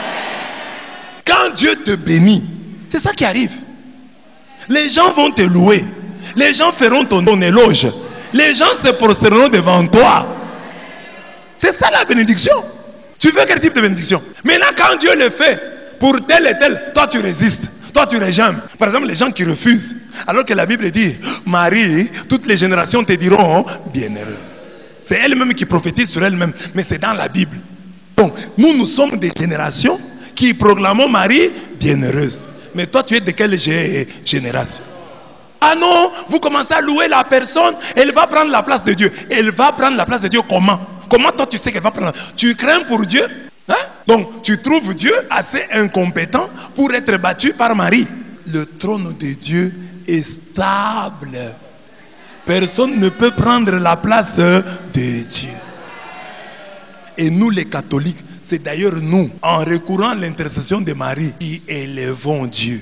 Quand Dieu te bénit, c'est ça qui arrive. Les gens vont te louer. Les gens feront ton, ton éloge. Les gens se prosterneront devant toi. C'est ça la bénédiction. Tu veux quel type de bénédiction? Maintenant, quand Dieu le fait pour tel et tel, toi tu résistes, toi tu régimes. Par exemple, les gens qui refusent, alors que la Bible dit, Marie, toutes les générations te diront bienheureux. C'est elle-même qui prophétise sur elle-même, mais c'est dans la Bible. Donc, nous, nous sommes des générations qui proclamons Marie bienheureuse. Mais toi, tu es de quelle génération? Ah non, vous commencez à louer la personne, elle va prendre la place de Dieu. Elle va prendre la place de Dieu comment? Comment toi tu sais qu'elle va prendre? Tu crains pour Dieu? Hein? Donc tu trouves Dieu assez incompétent pour être battu par Marie. Le trône de Dieu est stable. Personne ne peut prendre la place de Dieu. Et nous les catholiques, c'est d'ailleurs nous, en recourant à l'intercession de Marie, qui élevons Dieu.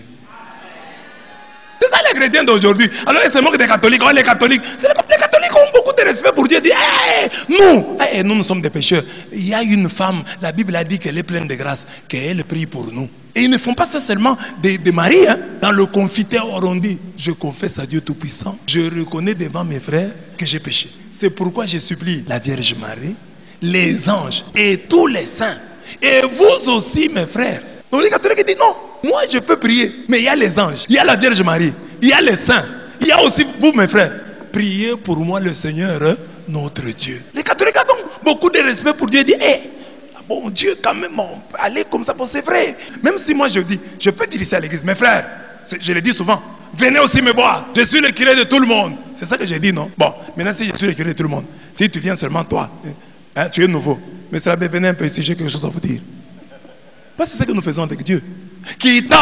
C'est ça les chrétiens d'aujourd'hui. Alors ils se moquent des catholiques. Oh, les catholiques, c'est les catholiques ont beaucoup de respect pour Dieu. Ils disent, hey, nous, hey, nous, nous sommes des pécheurs. Il y a une femme, la Bible a dit qu'elle est pleine de grâce, qu'elle prie pour nous. Et ils ne font pas ça seulement de, de Marie. Hein. Dans le confiteor, on dit, je confesse à Dieu Tout-Puissant, je reconnais devant mes frères que j'ai péché. C'est pourquoi je supplie la Vierge Marie, les anges et tous les saints. Et vous aussi, mes frères. Donc les catholiques disent non. Moi, je peux prier, mais il y a les anges, il y a la Vierge Marie, il y a les saints, il y a aussi vous, mes frères. Priez pour moi le Seigneur, notre Dieu. Les catholiques ont donc beaucoup de respect pour Dieu. Ils disent, hey, bon Dieu, quand même, on peut aller comme ça, bon, c'est vrai. Même si moi je dis, je peux dire ça à l'église, mes frères, je le dis souvent, venez aussi me voir, je suis le curé de tout le monde. C'est ça que j'ai dit, non? Bon, maintenant si je suis le curé de tout le monde, si tu viens seulement toi, hein, tu es nouveau. Mais ça va venir un peu ici, j'ai quelque chose à vous dire. Parce que c'est ça que nous faisons avec Dieu. Kita,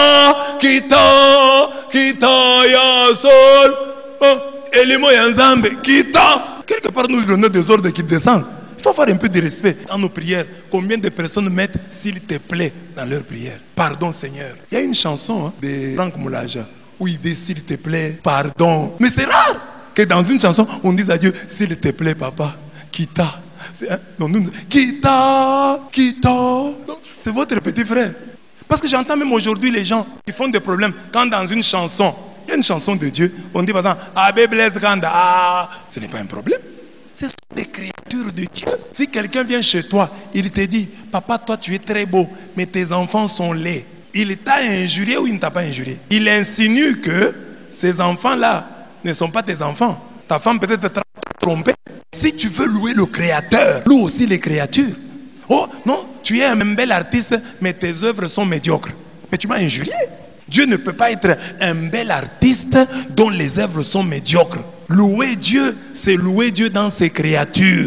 kita, kita, ya sol, elimo yanzambe, kita. Quelque part, nous donnons des ordres qui descendent. Il faut avoir un peu de respect dans nos prières. Combien de personnes mettent s'il te plaît dans leurs prières? Pardon, Seigneur. Il y a une chanson hein, de Franck Moulaja où il dit s'il te plaît, pardon. Mais c'est rare que dans une chanson, on dise à Dieu s'il te plaît, papa, kita. Hein? Non, nous, kita, kita. C'est votre petit frère. Parce que j'entends même aujourd'hui les gens qui font des problèmes quand dans une chanson, il y a une chanson de Dieu, on dit par exemple, Abbé Blaise Ganda, ah, ce n'est pas un problème. Ce sont des créatures de Dieu. Si quelqu'un vient chez toi, il te dit, papa, toi tu es très beau, mais tes enfants sont laids. Il t'a injurié ou il ne t'a pas injurié? Il insinue que ces enfants-là ne sont pas tes enfants. Ta femme peut-être t'a trompé. Si tu veux louer le Créateur, loue aussi les créatures. Oh non, tu es un bel artiste, mais tes œuvres sont médiocres. Mais tu m'as injurié. Dieu ne peut pas être un bel artiste dont les œuvres sont médiocres. Louer Dieu, c'est louer Dieu dans ses créatures.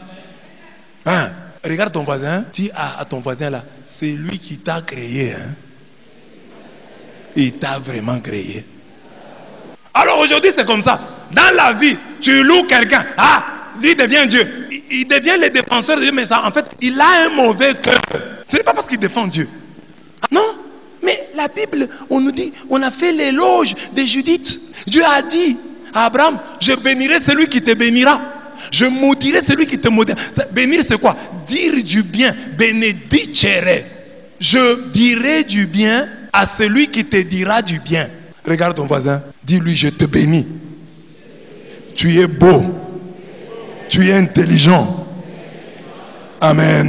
Hein? Regarde ton voisin, dis à, à ton voisin là, c'est lui qui t'a créé. Hein? Il t'a vraiment créé. Alors aujourd'hui c'est comme ça. Dans la vie, tu loues quelqu'un. Ah, lui devient Dieu. Il, il devient le défenseur de Dieu, mais ça, en fait, il a un mauvais cœur. Ce n'est pas parce qu'il défend Dieu. Non, mais la Bible, on nous dit, on a fait l'éloge de Judith. Dieu a dit à Abraham, je bénirai celui qui te bénira. Je maudirai celui qui te maudira. Bénir c'est quoi? Dire du bien. Benedicere. Je dirai du bien à celui qui te dira du bien. Regarde ton voisin, dis-lui, je te bénis. Tu es beau. Tu es intelligent. Amen.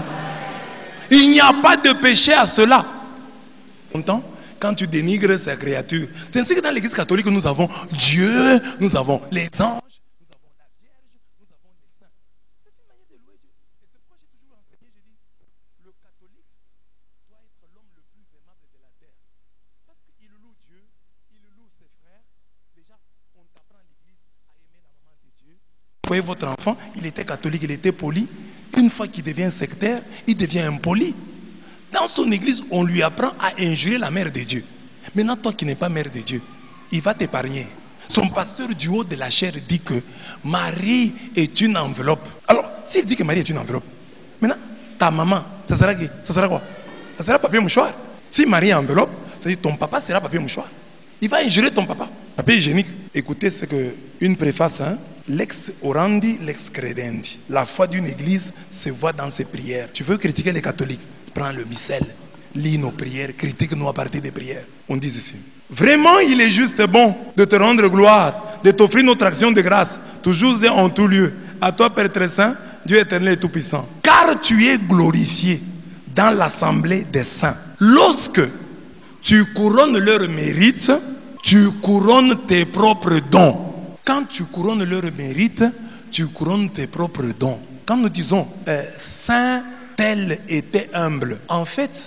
Il n'y a pas de péché à cela. Content? Quand tu dénigres sa créature. C'est ainsi que dans l'église catholique, nous avons Dieu, nous avons les anges, nous avons la Vierge, nous avons les saints. C'est une manière de louer Dieu. Et c'est pourquoi j'ai toujours enseigné, j'ai dit, le catholique doit être l'homme le plus aimable de la terre. Parce qu'il loue Dieu, il loue ses frères. Déjà, on t'apprend à l'église à aimer la maman de Dieu. Vous voyez votre enfant, il était catholique, il était poli. Une fois qu'il devient sectaire, il devient impoli. Dans son église, on lui apprend à injurer la mère de Dieu. Maintenant, toi qui n'es pas mère de Dieu, il va t'épargner. Son pasteur du haut de la chair dit que Marie est une enveloppe. Alors, s'il dit que Marie est une enveloppe, maintenant, ta maman, ça sera qui? Ça sera quoi? Ça sera papier mouchoir. Si Marie est enveloppe, ça veut dire ton papa sera papier mouchoir. Il va injurer ton papa. Papier hygiénique. Écoutez, c'est une préface, hein? Lex orandi, lex credendi. La foi d'une église se voit dans ses prières. Tu veux critiquer les catholiques? Prends le missel, lis nos prières, critique-nous à partir des prières. On dit ici. Vraiment, il est juste bon de te rendre gloire, de t'offrir notre action de grâce, toujours et en tout lieu. À toi, Père très saint, Dieu éternel et tout-puissant. Car tu es glorifié dans l'assemblée des saints. Lorsque tu couronnes leur mérite, tu couronnes tes propres dons. Quand tu couronnes leur mérite, tu couronnes tes propres dons. Quand nous disons euh, saint, tel était humble. En fait,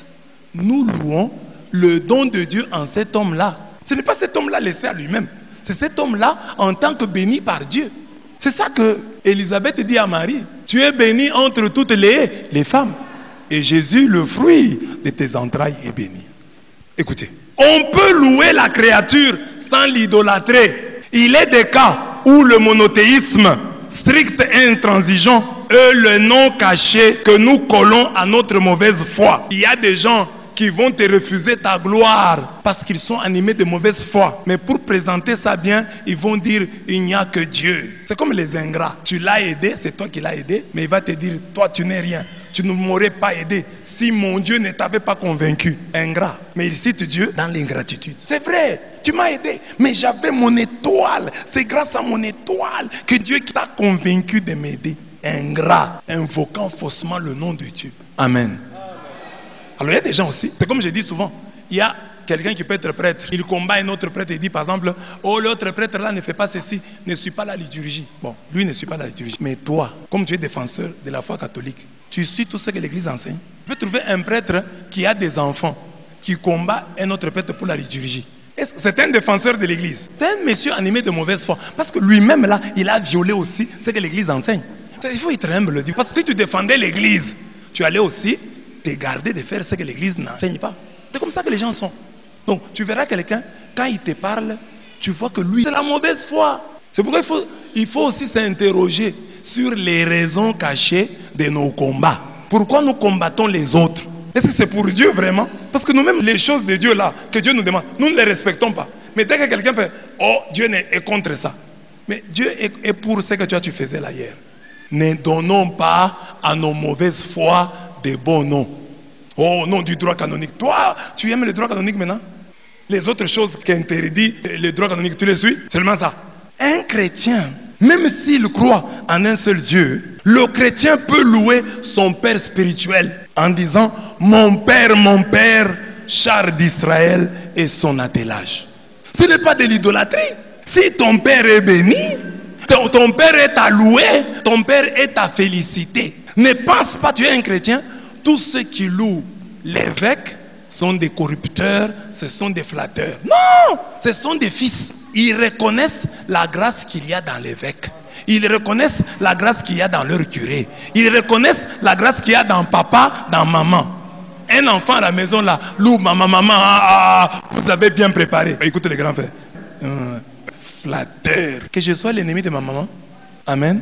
nous louons le don de Dieu en cet homme-là. Ce n'est pas cet homme-là laissé à lui-même. C'est cet homme-là en tant que béni par Dieu. C'est ça que Élisabeth dit à Marie. Tu es bénie entre toutes les, les femmes. Et Jésus, le fruit de tes entrailles, est béni. Écoutez, on peut louer la créature sans l'idolâtrer. Il est des cas où le monothéisme strict et intransigeant est le nom caché que nous collons à notre mauvaise foi. Il y a des gens qui vont te refuser ta gloire parce qu'ils sont animés de mauvaise foi. Mais pour présenter ça bien, ils vont dire il n'y a que Dieu. C'est comme les ingrats. Tu l'as aidé, c'est toi qui l'as aidé, mais il va te dire toi tu n'es rien. Tu ne m'aurais pas aidé si mon Dieu ne t'avait pas convaincu. Ingrat. Mais il cite Dieu dans l'ingratitude. C'est vrai, tu m'as aidé, mais j'avais mon étoile. C'est grâce à mon étoile que Dieu t'a convaincu de m'aider. Ingrat, invoquant faussement le nom de Dieu. Amen. Alors il y a des gens aussi, c'est comme je dis souvent, il y a quelqu'un qui peut être prêtre, il combat un autre prêtre et dit par exemple, oh l'autre prêtre là ne fait pas ceci, ne suit pas la liturgie. Bon, lui ne suit pas la liturgie. Mais toi, comme tu es défenseur de la foi catholique, tu suis tout ce que l'Église enseigne. Tu peux trouver un prêtre qui a des enfants, qui combat un autre prêtre pour la liturgie. C'est un défenseur de l'Église. C'est un monsieur animé de mauvaise foi. Parce que lui-même là, il a violé aussi ce que l'Église enseigne. Il faut être humble. Parce que si tu défendais l'Église, tu allais aussi te garder de faire ce que l'Église n'enseigne pas. C'est comme ça que les gens sont. Donc tu verras quelqu'un, quand il te parle, tu vois que lui, c'est la mauvaise foi. C'est pourquoi il faut, il faut aussi s'interroger sur les raisons cachées de nos combats. Pourquoi nous combattons les autres? Est-ce que c'est pour Dieu vraiment? Parce que nous-mêmes, les choses de Dieu là, que Dieu nous demande, nous ne les respectons pas. Mais dès que quelqu'un fait, oh, Dieu est contre ça. Mais Dieu est pour ce que toi tu faisais là hier. Ne donnons pas à nos mauvaises foi des bons noms. Oh, nom du droit canonique. Toi, tu aimes le droit canonique maintenant? Les autres choses qui interdit le droit canonique, tu les suis? Seulement ça. Un chrétien, même s'il croit en un seul Dieu, le chrétien peut louer son père spirituel en disant mon père, mon père, char d'Israël et son attelage. Ce n'est pas de l'idolâtrie. Si ton père est béni, ton, ton père est à louer, ton père est à féliciter. Ne pense pas, tu es un chrétien, tous ceux qui louent l'évêque sont des corrupteurs, ce sont des flatteurs. Non, ce sont des fils. Ils reconnaissent la grâce qu'il y a dans l'évêque. Ils reconnaissent la grâce qu'il y a dans leur curé. Ils reconnaissent la grâce qu'il y a dans papa, dans maman. Un enfant à la maison là, loue maman, maman, ah, ah, vous l'avez bien préparé. Écoutez les grands frères. Euh, flatteur. Que je sois l'ennemi de ma maman. Amen.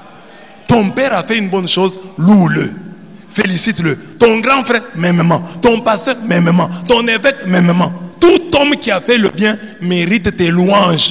Ton père a fait une bonne chose, loue-le. Félicite-le. Ton grand frère, mêmement. Ton pasteur, mêmement. Ton évêque, mêmement. Tout homme qui a fait le bien mérite tes louanges.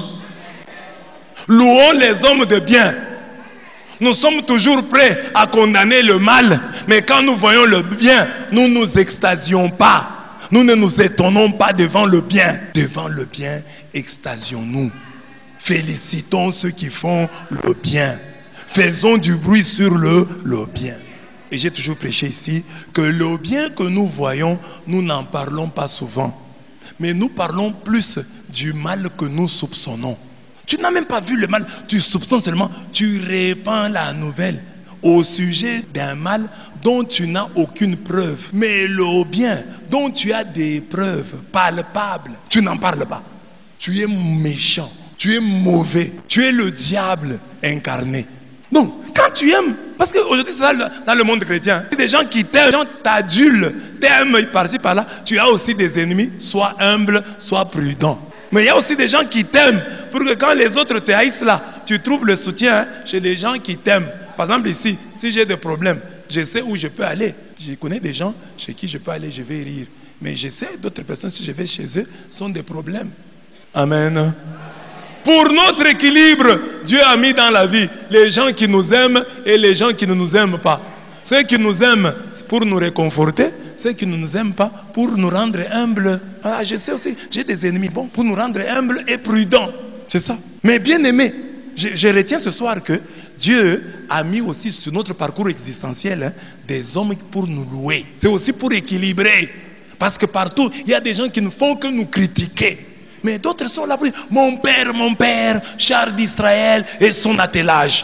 Louons les hommes de bien. Nous sommes toujours prêts à condamner le mal, mais quand nous voyons le bien, nous ne nous extasions pas. Nous ne nous étonnons pas devant le bien. Devant le bien, extasions-nous. Félicitons ceux qui font le bien. Faisons du bruit sur le, le bien. Et j'ai toujours prêché ici que le bien que nous voyons, nous n'en parlons pas souvent. Mais nous parlons plus du mal que nous soupçonnons. Tu n'as même pas vu le mal, tu soupçonnes seulement, tu répands la nouvelle au sujet d'un mal dont tu n'as aucune preuve. Mais le bien dont tu as des preuves palpables, tu n'en parles pas. Tu es méchant, tu es mauvais, tu es le diable incarné. Donc, quand tu aimes, parce qu'aujourd'hui c'est ça dans le monde chrétien, il y a des gens qui t'aiment, des gens t'adulent, t'aiment par-ci par-là, tu as aussi des ennemis, sois humble, sois prudent. Mais il y a aussi des gens qui t'aiment, pour que quand les autres te haïssent là, tu trouves le soutien hein, chez des gens qui t'aiment. Par exemple ici, si j'ai des problèmes, je sais où je peux aller. Je connais des gens chez qui je peux aller, je vais rire. Mais je sais d'autres personnes, si je vais chez eux, sont des problèmes. Amen. Pour notre équilibre, Dieu a mis dans la vie les gens qui nous aiment et les gens qui ne nous aiment pas. Ceux qui nous aiment pour nous réconforter, ceux qui ne nous aiment pas pour nous rendre humbles. Ah, je sais aussi, j'ai des ennemis, bon, pour nous rendre humbles et prudents. C'est ça. Mais bien aimé, je, je retiens ce soir que Dieu a mis aussi sur notre parcours existentiel hein, des hommes pour nous louer. C'est aussi pour équilibrer. Parce que partout, il y a des gens qui ne font que nous critiquer. Mais d'autres sont là pour dire, mon père, mon père, char d'Israël et son attelage.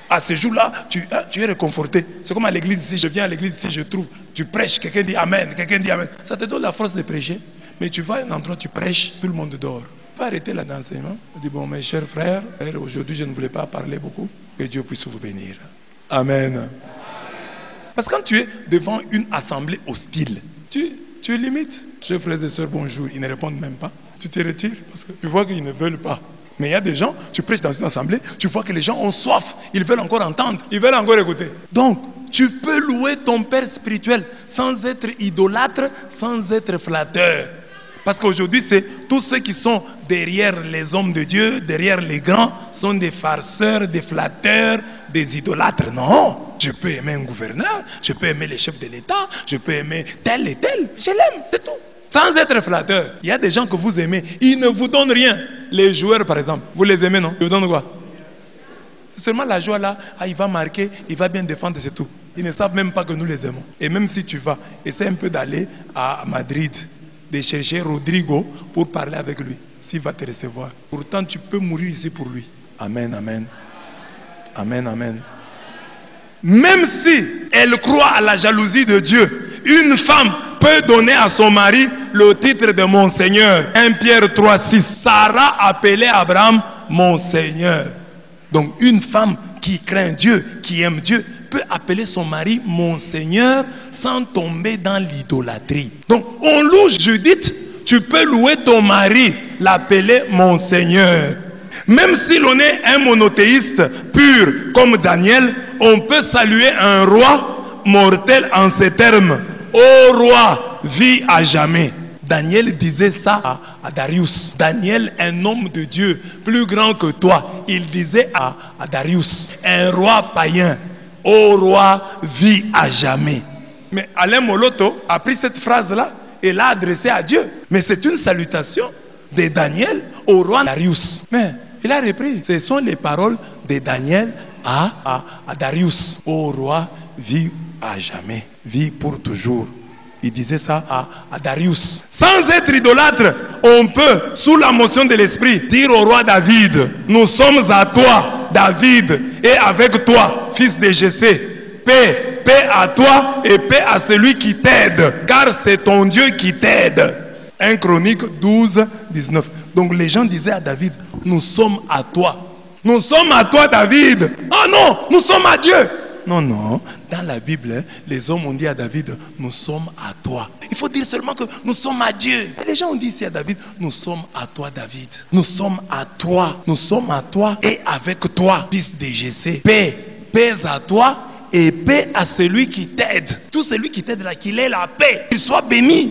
À ce jour-là, tu, tu es réconforté. C'est comme à l'église ici, je viens à l'église ici, je trouve, tu prêches, quelqu'un dit Amen, quelqu'un dit Amen. Ça te donne la force de prêcher. Mais tu vas à un endroit, tu prêches, tout le monde dort. Tu vas arrêter là d'enseignement. Tu dis, bon, mes chers frères, aujourd'hui je ne voulais pas parler beaucoup. Que Dieu puisse vous bénir. Amen. Parce que quand tu es devant une assemblée hostile, tu, tu es limite. Chers frères et sœurs, bonjour, ils ne répondent même pas. Tu te retires parce que tu vois qu'ils ne veulent pas. Mais il y a des gens, tu prêches dans une assemblée, tu vois que les gens ont soif, ils veulent encore entendre, ils veulent encore écouter. Donc, tu peux louer ton Père spirituel sans être idolâtre, sans être flatteur. Parce qu'aujourd'hui, c'est tous ceux qui sont derrière les hommes de Dieu, derrière les grands, sont des farceurs, des flatteurs, des idolâtres. Non, je peux aimer un gouverneur, je peux aimer les chefs de l'État, je peux aimer tel et tel. Je l'aime, c'est tout. Sans être flatteur. Il y a des gens que vous aimez, ils ne vous donnent rien. Les joueurs, par exemple, vous les aimez, non? Ils vous donnent quoi? C'est seulement la joie là, ah, il va marquer, il va bien défendre, c'est tout. Ils ne savent même pas que nous les aimons. Et même si tu vas, essaie un peu d'aller à Madrid, de chercher Rodrigo pour parler avec lui, s'il va te recevoir. Pourtant, tu peux mourir ici pour lui. Amen, amen. Amen, amen. Même si elle croit à la jalousie de Dieu, une femme peut donner à son mari le titre de mon Seigneur. un Pierre trois, six. Sarah appelait Abraham mon Seigneur. Donc une femme qui craint Dieu, qui aime Dieu, peut appeler son mari mon Seigneur sans tomber dans l'idolâtrie. Donc on loue Judith, tu peux louer ton mari, l'appeler mon Seigneur. Même si l'on est un monothéiste pur comme Daniel, on peut saluer un roi mortel en ces termes. Ô roi, vis à jamais. Daniel disait ça à, à Darius. Daniel, un homme de Dieu, plus grand que toi, il disait à, à Darius, un roi païen, ô roi, vis à jamais. Mais Alain Moloto a pris cette phrase-là et l'a adressée à Dieu. Mais c'est une salutation de Daniel au roi Darius. Mais il a repris. Ce sont les paroles de Daniel à, à, à Darius. Ô roi, vis à jamais. Vis pour toujours. Il disait ça à, à Darius. Sans être idolâtre, on peut, sous la motion de l'esprit, dire au roi David, nous sommes à toi, David, et avec toi, fils de Jessé. Paix, paix à toi et paix à celui qui t'aide, car c'est ton Dieu qui t'aide. un Chronique douze, dix-neuf. Donc les gens disaient à David, nous sommes à toi. Nous sommes à toi, David. Ah non, nous sommes à Dieu. Non, non, dans la Bible, les hommes ont dit à David, nous sommes à toi. Il faut dire seulement que nous sommes à Dieu. Et les gens ont dit ici à David, nous sommes à toi, David. Nous sommes à toi. Nous sommes à toi et avec toi, fils de Jessé. Paix, paix à toi et paix à celui qui t'aide. Tout celui qui t'aide là, qu'il ait la paix, qu'il soit béni.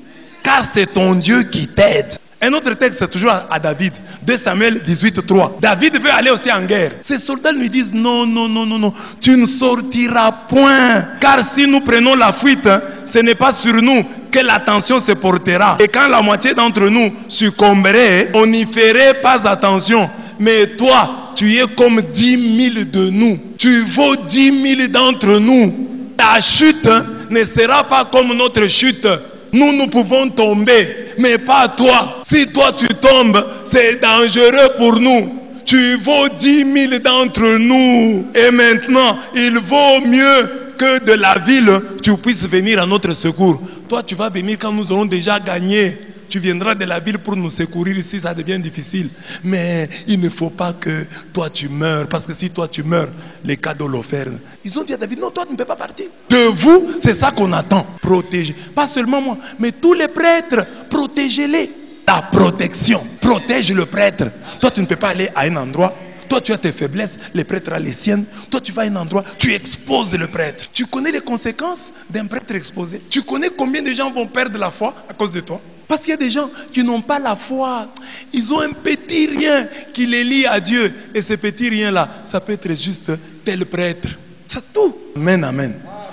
Car c'est ton Dieu qui t'aide. Un autre texte, c'est toujours à David. deux Samuel dix-huit, trois. David veut aller aussi en guerre. Ses soldats lui disent, non, non, non, non, non, tu ne sortiras point. Car si nous prenons la fuite, hein, ce n'est pas sur nous que l'attention se portera. Et quand la moitié d'entre nous succomberait, on n'y ferait pas attention. Mais toi, tu es comme dix mille de nous. Tu vaux dix mille d'entre nous. Ta chute hein, ne sera pas comme notre chute. Nous, nous pouvons tomber, mais pas toi. Si toi tu tombes, c'est dangereux pour nous. Tu vaux dix mille d'entre nous. Et maintenant, il vaut mieux que de la ville, tu puisses venir à notre secours. Toi, tu vas venir quand nous aurons déjà gagné. Tu viendras de la ville pour nous secourir ici, ça devient difficile. Mais il ne faut pas que toi tu meurs, parce que si toi tu meurs, les cadeaux l'offerent. Ils ont dit à David, non, toi tu ne peux pas partir. De vous, c'est ça qu'on attend. Protéger. Pas seulement moi, mais tous les prêtres, protégez-les. La protection. Protège le prêtre. Toi tu ne peux pas aller à un endroit. Toi tu as tes faiblesses, les prêtres ont les siennes. Toi tu vas à un endroit, tu exposes le prêtre. Tu connais les conséquences d'un prêtre exposé? Tu connais combien de gens vont perdre la foi à cause de toi? Parce qu'il y a des gens qui n'ont pas la foi. Ils ont un petit rien qui les lie à Dieu. Et ce petit rien-là, ça peut être juste tel prêtre. C'est tout. Amen, amen.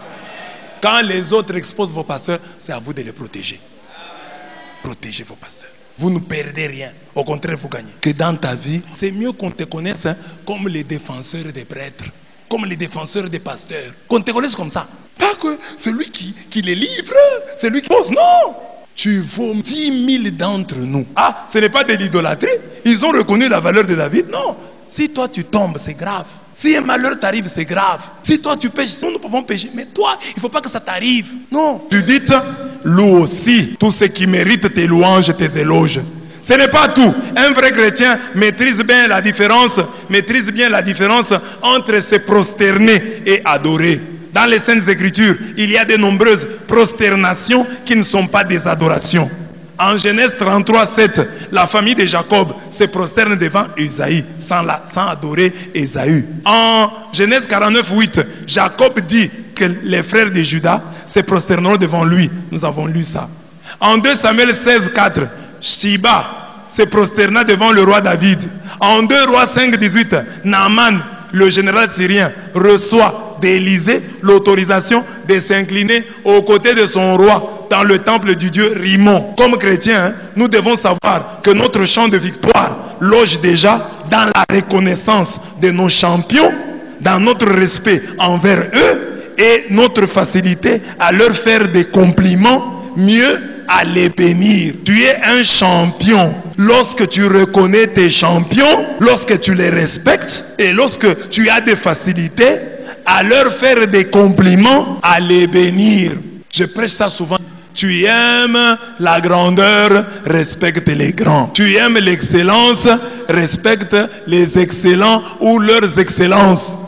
Quand les autres exposent vos pasteurs, c'est à vous de les protéger. Protégez vos pasteurs. Vous ne perdez rien. Au contraire, vous gagnez. Que dans ta vie, c'est mieux qu'on te connaisse hein, comme les défenseurs des prêtres. Comme les défenseurs des pasteurs. Qu'on te connaisse comme ça. Pas que celui qui, qui les livre, celui qui pose. Non. Tu vaux dix mille d'entre nous. Ah, ce n'est pas de l'idolâtrie. Ils ont reconnu la valeur de David. Non. Si toi tu tombes, c'est grave. Si un malheur t'arrive, c'est grave. Si toi tu pêches, nous, nous pouvons pécher. Mais toi, il ne faut pas que ça t'arrive. Non. Judith loue aussi tout ce qui mérite tes louanges et tes éloges. Ce n'est pas tout. Un vrai chrétien maîtrise bien la différence, maîtrise bien la différence entre se prosterner et adorer. Dans les Saintes Écritures, il y a de nombreuses prosternations qui ne sont pas des adorations. En Genèse trente-trois, sept, la famille de Jacob se prosterne devant Ésaü sans, la, sans adorer Ésaü. En Genèse quarante-neuf, huit, Jacob dit que les frères de Judas se prosterneront devant lui. Nous avons lu ça. En deux Samuel seize, quatre, Shiba se prosterna devant le roi David. En deux Rois cinq, dix-huit, Naaman, le général syrien, reçoit d'Élysée l'autorisation de s'incliner aux côtés de son roi dans le temple du dieu Rimon. Comme chrétiens, nous devons savoir que notre chant de victoire loge déjà dans la reconnaissance de nos champions, dans notre respect envers eux et notre facilité à leur faire des compliments, mieux à les bénir. Tu es un champion lorsque tu reconnais tes champions, lorsque tu les respectes et lorsque tu as des facilités à leur faire des compliments, à les bénir. Je prêche ça souvent. Tu aimes la grandeur, respecte les grands. Tu aimes l'excellence, respecte les excellents ou leurs excellences.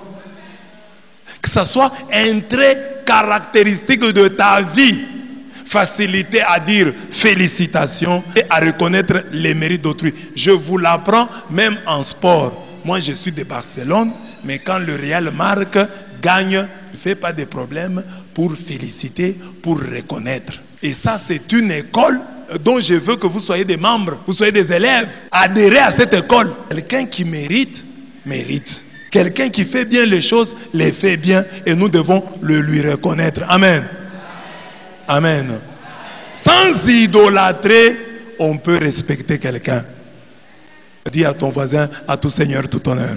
Que ce soit un trait caractéristique de ta vie. Facilité à dire félicitations et à reconnaître les mérites d'autrui. Je vous l'apprends même en sport. Moi je suis de Barcelone, mais quand le Real marque, gagne, ne fais pas de problème pour féliciter, pour reconnaître. Et ça, c'est une école dont je veux que vous soyez des membres, vous soyez des élèves. Adhérez à cette école. Quelqu'un qui mérite, mérite. Quelqu'un qui fait bien les choses, les fait bien. Et nous devons le lui reconnaître. Amen. Amen. Sans idolâtrer, on peut respecter quelqu'un. Dis à ton voisin, à tout Seigneur, tout honneur.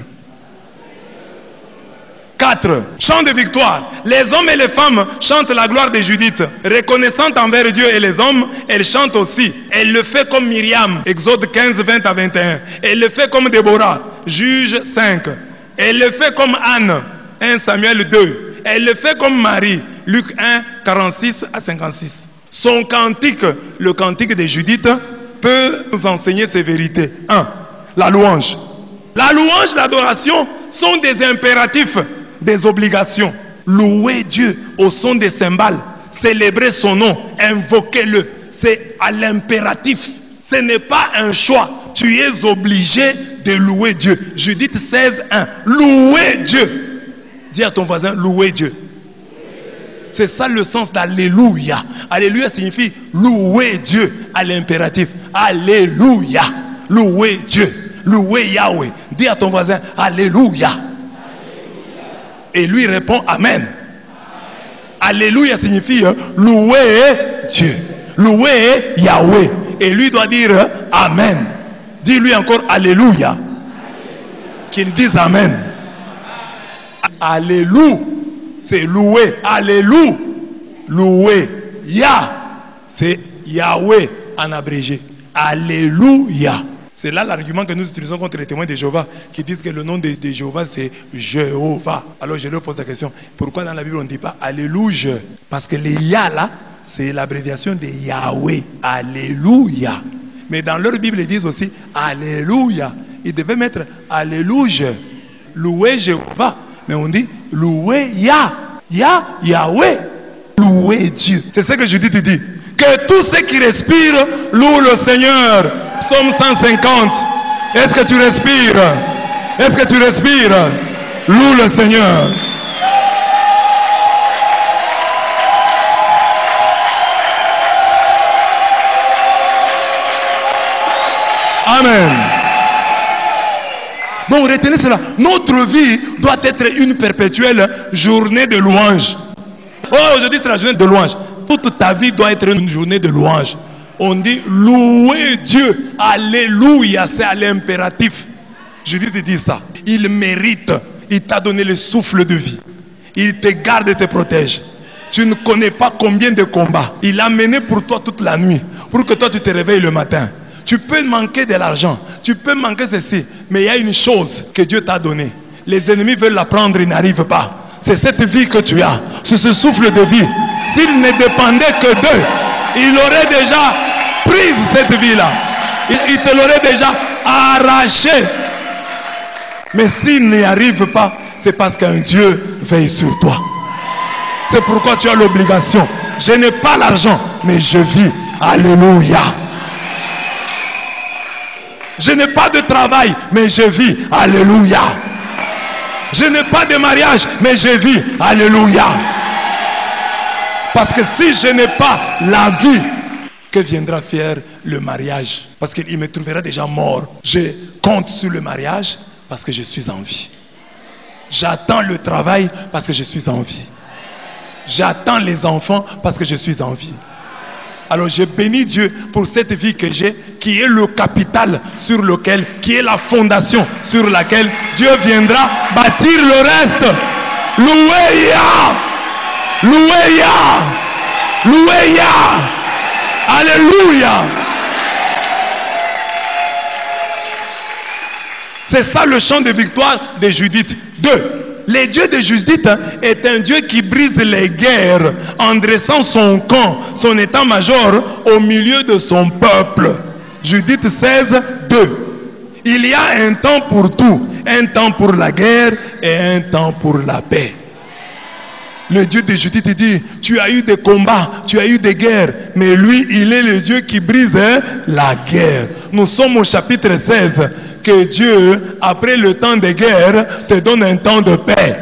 quatre. Chant de victoire. Les hommes et les femmes chantent la gloire de Judith. Reconnaissante envers Dieu et les hommes, elle chante aussi. Elle le fait comme Myriam, Exode quinze, vingt à vingt et un. Elle le fait comme Déborah, Juge cinq. Elle le fait comme Anne, un Samuel deux. Elle le fait comme Marie, Luc un, quarante-six à cinquante-six. Son cantique, le cantique de Judith, peut nous enseigner ces vérités. un. La louange. La louange, l'adoration sont des impératifs, des obligations. Louer Dieu au son des cymbales, célébrer son nom, invoquer-le, c'est à l'impératif. Ce n'est pas un choix. Tu es obligé de louer Dieu. Judith seize, un. Louer Dieu. Dis à ton voisin, louer Dieu. C'est ça le sens d'alléluia. Alléluia signifie louer Dieu à l'impératif. Alléluia. Louer Dieu. Louer Yahweh. Dis à ton voisin, alléluia. Et lui répond amen. Amen. Alléluia signifie euh, louer Dieu, louer Yahweh. Et lui doit dire euh, amen. Dis-lui encore alléluia. Qu'il dise amen. Alléluia, c'est louer. Alléluia, louer. Ya, c'est Yahweh en abrégé. Alléluia. C'est là l'argument que nous utilisons contre les témoins de Jéhovah qui disent que le nom de, de Jéhovah c'est Jéhovah. Alors je leur pose la question, pourquoi dans la Bible on ne dit pas Alléluia? Parce que les Ya là, c'est l'abréviation de Yahweh. Alléluia. Mais dans leur Bible ils disent aussi Alléluia. Ils devaient mettre Alléluia. Louer Jéhovah. Mais on dit louer Ya. Ya, Yahweh. Louer Dieu. C'est ce que Judith dit. Que tous ceux qui respirent louent le Seigneur. Psaume cent cinquante. Est-ce que tu respires? Est-ce que tu respires? Loue le Seigneur. Amen. Donc retenez cela. Notre vie doit être une perpétuelle journée de louange. Oh, aujourd'hui c'est la journée de louange. Toute ta vie doit être une journée de louange. On dit louer Dieu. Alléluia, c'est à l'impératif. Je dis de dire ça. Il mérite. Il t'a donné le souffle de vie. Il te garde et te protège. Tu ne connais pas combien de combats il a mené pour toi toute la nuit. Pour que toi tu te réveilles le matin. Tu peux manquer de l'argent. Tu peux manquer ceci. Mais il y a une chose que Dieu t'a donnée. Les ennemis veulent la prendre, ils n'arrivent pas. C'est cette vie que tu as, c'est ce souffle de vie. S'il ne dépendait que d'eux, il aurait déjà pris cette vie-là. Il, il te l'aurait déjà arraché. Mais s'il n'y arrive pas, c'est parce qu'un Dieu veille sur toi. C'est pourquoi tu as l'obligation. Je n'ai pas l'argent, mais je vis. Alléluia. Je n'ai pas de travail, mais je vis. Alléluia. Je n'ai pas de mariage, mais je vis. Alléluia. Parce que si je n'ai pas la vie, que viendra faire le mariage? Parce qu'il me trouvera déjà mort. Je compte sur le mariage parce que je suis en vie. J'attends le travail parce que je suis en vie. J'attends les enfants parce que je suis en vie. Alors je bénis Dieu pour cette vie que j'ai, qui est le capital sur lequel, qui est la fondation sur laquelle Dieu viendra bâtir le reste. Louéa, louéa, louéa, alléluia. C'est ça le chant de victoire de Judith. Deux. Le Dieu de Judith est un Dieu qui brise les guerres en dressant son camp, son état-major au milieu de son peuple. Judith seize, deux. Il y a un temps pour tout, un temps pour la guerre et un temps pour la paix. Le Dieu de Judith dit, tu as eu des combats, tu as eu des guerres, mais lui, il est le Dieu qui brise la guerre. Nous sommes au chapitre seize. Que Dieu, après le temps de guerre, te donne un temps de paix.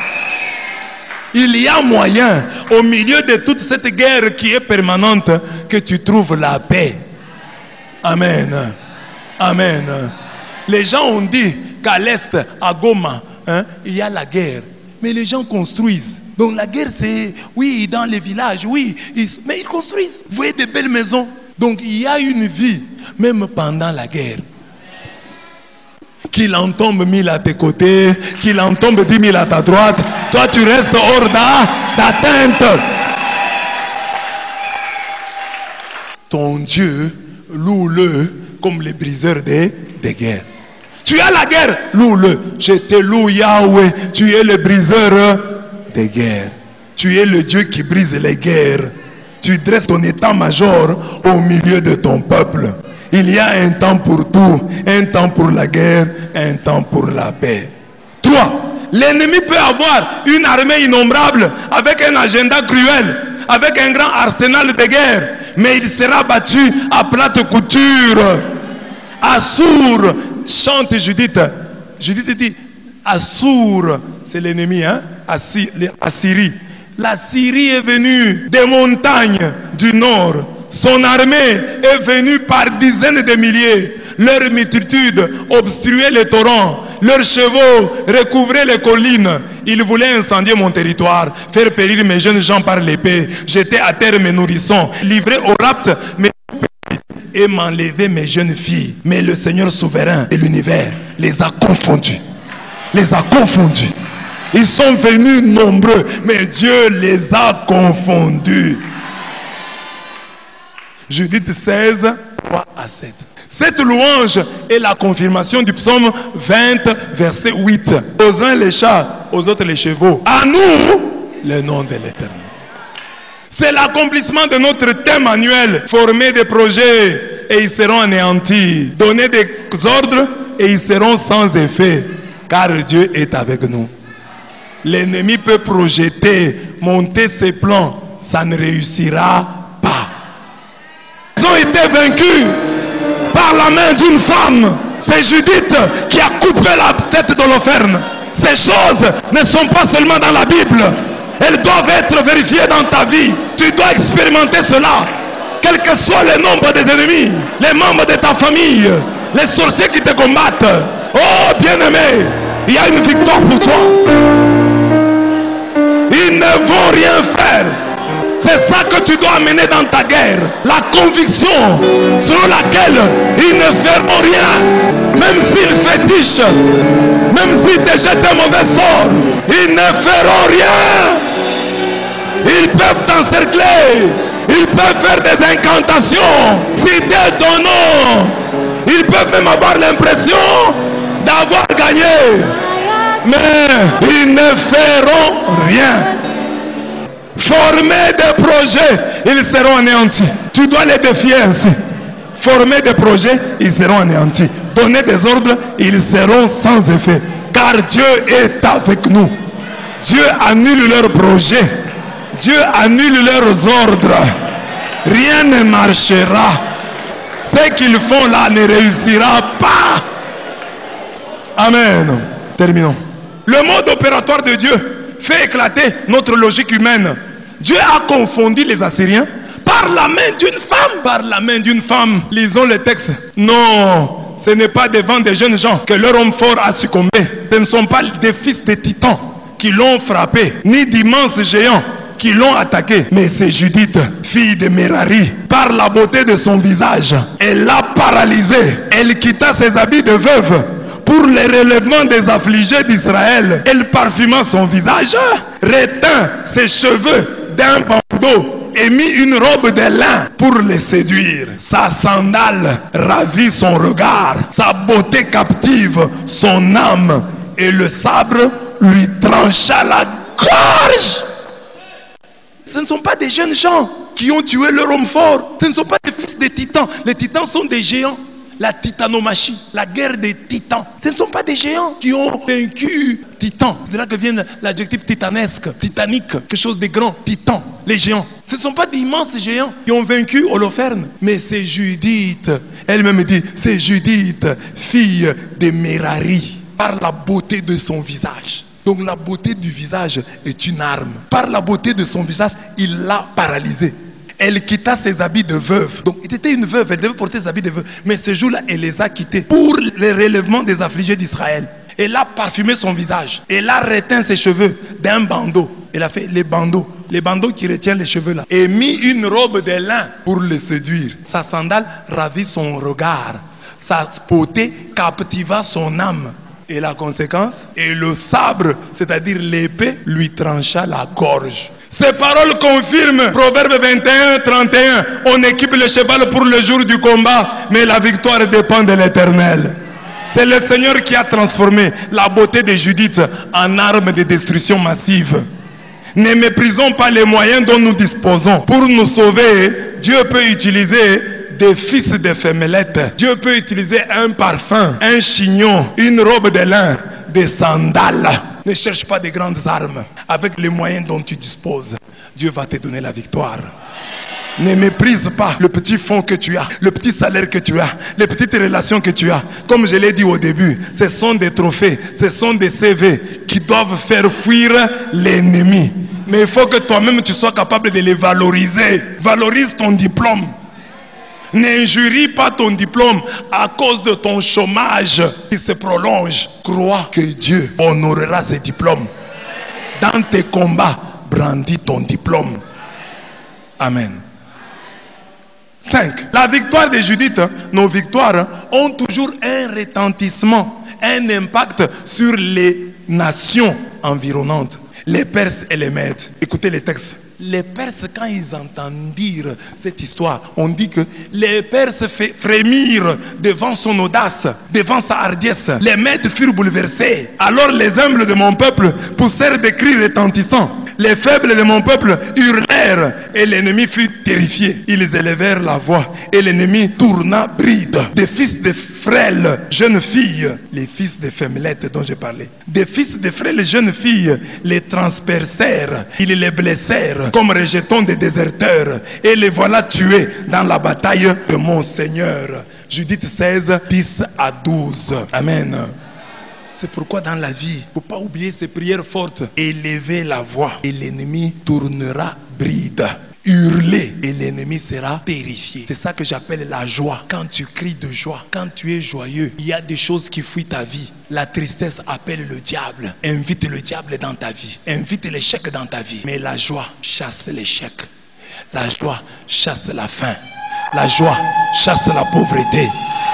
Il y a moyen, au milieu de toute cette guerre qui est permanente, que tu trouves la paix. Amen. Amen. Les gens ont dit qu'à l'est, à Goma, hein, il y a la guerre. Mais les gens construisent. Donc la guerre, c'est, oui, dans les villages, oui, ils, mais ils construisent. Vous voyez des belles maisons. Donc il y a une vie, même pendant la guerre. Qu'il en tombe mille à tes côtés, qu'il en tombe dix mille à ta droite, toi tu restes hors d'atteinte. Ton Dieu, loue-le comme les briseurs des, des guerres. Tu as la guerre, loue-le. Je te loue Yahweh, tu es le briseur des guerres. Tu es le Dieu qui brise les guerres. Tu dresses ton état-major au milieu de ton peuple. Il y a un temps pour tout, un temps pour la guerre, un temps pour la paix. Trois, l'ennemi peut avoir une armée innombrable avec un agenda cruel, avec un grand arsenal de guerre, mais il sera battu à plate couture. Assur, chante Judith. Judith dit, Assur, c'est l'ennemi, hein? Assyrie. La Syrie est venue des montagnes du nord. Son armée est venue par dizaines de milliers. Leur multitude obstruait les torrents. Leurs chevaux recouvraient les collines. Ils voulaient incendier mon territoire, faire périr mes jeunes gens par l'épée, jeter à terre mes nourrissons, livrer au rapt mes et m'enlever mes jeunes filles. Mais le Seigneur souverain de l'univers les a confondus. Les a confondus. Ils sont venus nombreux, mais Dieu les a confondus. Judith seize, trois à sept. Cette louange est la confirmation du psaume vingt, verset huit. Aux uns les chats, aux autres les chevaux. À nous, le nom de l'Éternel. C'est l'accomplissement de notre thème annuel. Former des projets et ils seront anéantis. Donner des ordres et ils seront sans effet. Car Dieu est avec nous. L'ennemi peut projeter, monter ses plans. Ça ne réussira pas. Ils ont été vaincus par la main d'une femme. C'est Judith qui a coupé la tête d'Holoferne. Ces choses ne sont pas seulement dans la Bible. Elles doivent être vérifiées dans ta vie. Tu dois expérimenter cela. Quel que soit le nombre des ennemis, les membres de ta famille, les sorciers qui te combattent. Oh bien-aimé, il y a une victoire pour toi. Ils ne vont rien faire. C'est ça que tu dois amener dans ta guerre. La conviction selon laquelle ils ne feront rien. Même s'ils fétichent, même s'ils te jettent un mauvais sort, ils ne feront rien. Ils peuvent t'encercler. Ils peuvent faire des incantations. Citer ton nom. Ils peuvent même avoir l'impression d'avoir gagné. mais ils ne feront rien. Former des projets, ils seront anéantis. Tu dois les défier ainsi. Former des projets, ils seront anéantis. Donner des ordres, ils seront sans effet. Car Dieu est avec nous. Dieu annule leurs projets. Dieu annule leurs ordres. Rien ne marchera. Ce qu'ils font là ne réussira pas. Amen. Terminons. Le mode opératoire de Dieu fait éclater notre logique humaine. Dieu a confondu les Assyriens par la main d'une femme. Par la main d'une femme. Lisons le texte. Non, ce n'est pas devant des jeunes gens que leur homme fort a succombé. Ce ne sont pas des fils de titans qui l'ont frappé, ni d'immenses géants qui l'ont attaqué. Mais c'est Judith, fille de Merari. Par la beauté de son visage, elle l'a paralysée. Elle quitta ses habits de veuve pour le relèvement des affligés d'Israël. Elle parfuma son visage, retint ses cheveux d'un bandeau et mit une robe de lin pour les séduire. Sa sandale ravit son regard, sa beauté captive son âme, et le sabre lui trancha la gorge. Ce ne sont pas des jeunes gens qui ont tué leur homme fort. Ce ne sont pas des fils de titans. Les titans sont des géants. La titanomachie, la guerre des titans. Ce ne sont pas des géants qui ont vaincu Titan. C'est là que vient l'adjectif titanesque, titanique, quelque chose de grand. Titan, les géants. Ce ne sont pas d'immenses géants qui ont vaincu Holoferne. Mais c'est Judith. Elle-même dit, c'est Judith, fille de Merari, par la beauté de son visage. Donc la beauté du visage est une arme. Par la beauté de son visage, il l'a paralysée. Elle quitta ses habits de veuve. Donc, il était une veuve, elle devait porter ses habits de veuve. Mais ce jour-là, elle les a quittés pour le relèvement des affligés d'Israël. Elle a parfumé son visage. Elle a reteint ses cheveux d'un bandeau. Elle a fait les bandeaux, les bandeaux qui retiennent les cheveux là. Et mis une robe de lin pour les séduire. Sa sandale ravit son regard. Sa beauté captiva son âme. Et la conséquence, et le sabre, c'est-à-dire l'épée, lui trancha la gorge. Ces paroles confirment Proverbe vingt et un, trente et un. On équipe le cheval pour le jour du combat, mais la victoire dépend de l'Éternel. C'est le Seigneur qui a transformé la beauté de Judith en arme de destruction massive. Ne méprisons pas les moyens dont nous disposons. Pour nous sauver, Dieu peut utiliser des fils de femmelettes. Dieu peut utiliser un parfum, un chignon, une robe de lin, des sandales. Ne cherche pas de grandes armes. Avec les moyens dont tu disposes, Dieu va te donner la victoire. Ne méprise pas le petit fonds que tu as, le petit salaire que tu as, les petites relations que tu as. Comme je l'ai dit au début, ce sont des trophées, ce sont des C V qui doivent faire fuir l'ennemi. Mais il faut que toi-même tu sois capable de les valoriser. Valorise ton diplôme. N'injurie pas ton diplôme à cause de ton chômage qui se prolonge. Crois que Dieu honorera ses diplômes. Dans tes combats, brandis ton diplôme. Amen. cinq. La victoire de Judith, nos victoires ont toujours un retentissement, un impact sur les nations environnantes. Les Perses et les Mèdes. Écoutez les textes. Les Perses, quand ils entendirent cette histoire, on dit que les Perses frémirent devant son audace, devant sa hardiesse. Les Mèdes furent bouleversés. Alors les humbles de mon peuple poussèrent des cris retentissants. Les faibles de mon peuple hurlèrent et l'ennemi fut terrifié. Ils élevèrent la voix et l'ennemi tourna bride. Des fils de frêles jeunes filles, les fils de femmelettes dont j'ai parlé, des fils de frêles jeunes filles les transpercèrent, ils les blessèrent comme rejetons des déserteurs et les voilà tués dans la bataille de mon Seigneur. Judith seize, dix à douze. Amen. C'est pourquoi dans la vie, il ne faut pas oublier ces prières fortes. Élevez la voix et l'ennemi tournera bride. Hurler et l'ennemi sera terrifié. C'est ça que j'appelle la joie. Quand tu cries de joie, quand tu es joyeux, il y a des choses qui fuient ta vie. La tristesse appelle le diable. Invite le diable dans ta vie. Invite l'échec dans ta vie. Mais la joie chasse l'échec. La joie chasse la faim. La joie chasse la pauvreté.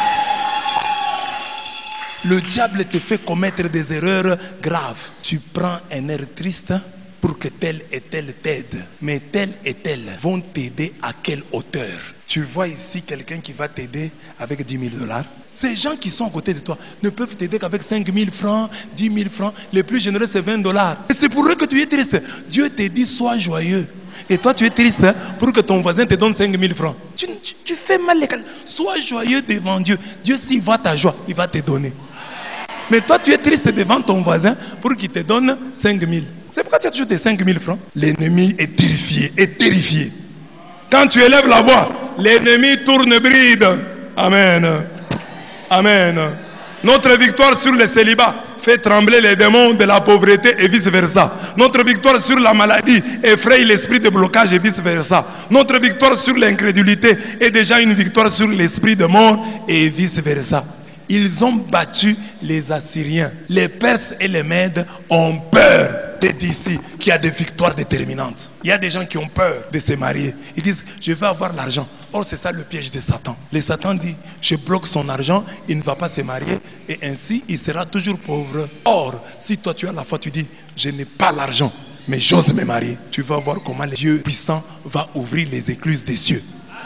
Le diable te fait commettre des erreurs graves. Tu prends un air triste pour que tel et tel t'aide. Mais tel et tel vont t'aider à quelle hauteur? Tu vois ici quelqu'un qui va t'aider avec dix mille dollars. Ces gens qui sont à côté de toi ne peuvent t'aider qu'avec cinq mille francs, dix mille francs. Les plus généreux, c'est vingt dollars. Et c'est pour eux que tu es triste. Dieu te dit, sois joyeux. Et toi, tu es triste pour que ton voisin te donne cinq mille francs. Tu, tu, tu fais mal les calculs. Sois joyeux devant Dieu. Dieu, s'il voit ta joie, il va te donner. Mais toi, tu es triste devant ton voisin pour qu'il te donne cinq mille. C'est pourquoi tu as toujours des cinq mille francs. L'ennemi est terrifié, est terrifié. Quand tu élèves la voix, l'ennemi tourne bride. Amen. Amen. Notre victoire sur le célibat fait trembler les démons de la pauvreté et vice-versa. Notre victoire sur la maladie effraie l'esprit de blocage et vice-versa. Notre victoire sur l'incrédulité est déjà une victoire sur l'esprit de mort et vice-versa. Ils ont battu les Assyriens. Les Perses et les Mèdes ont peur d'ici qu'il y a des victoires déterminantes. Il y a des gens qui ont peur de se marier. Ils disent, je vais avoir l'argent. Or, c'est ça le piège de Satan. Le Satan dit, je bloque son argent, il ne va pas se marier et ainsi, il sera toujours pauvre. Or, si toi tu as la foi, tu dis, je n'ai pas l'argent, mais j'ose me marier. Tu vas voir comment le Dieu puissant va ouvrir les écluses des cieux.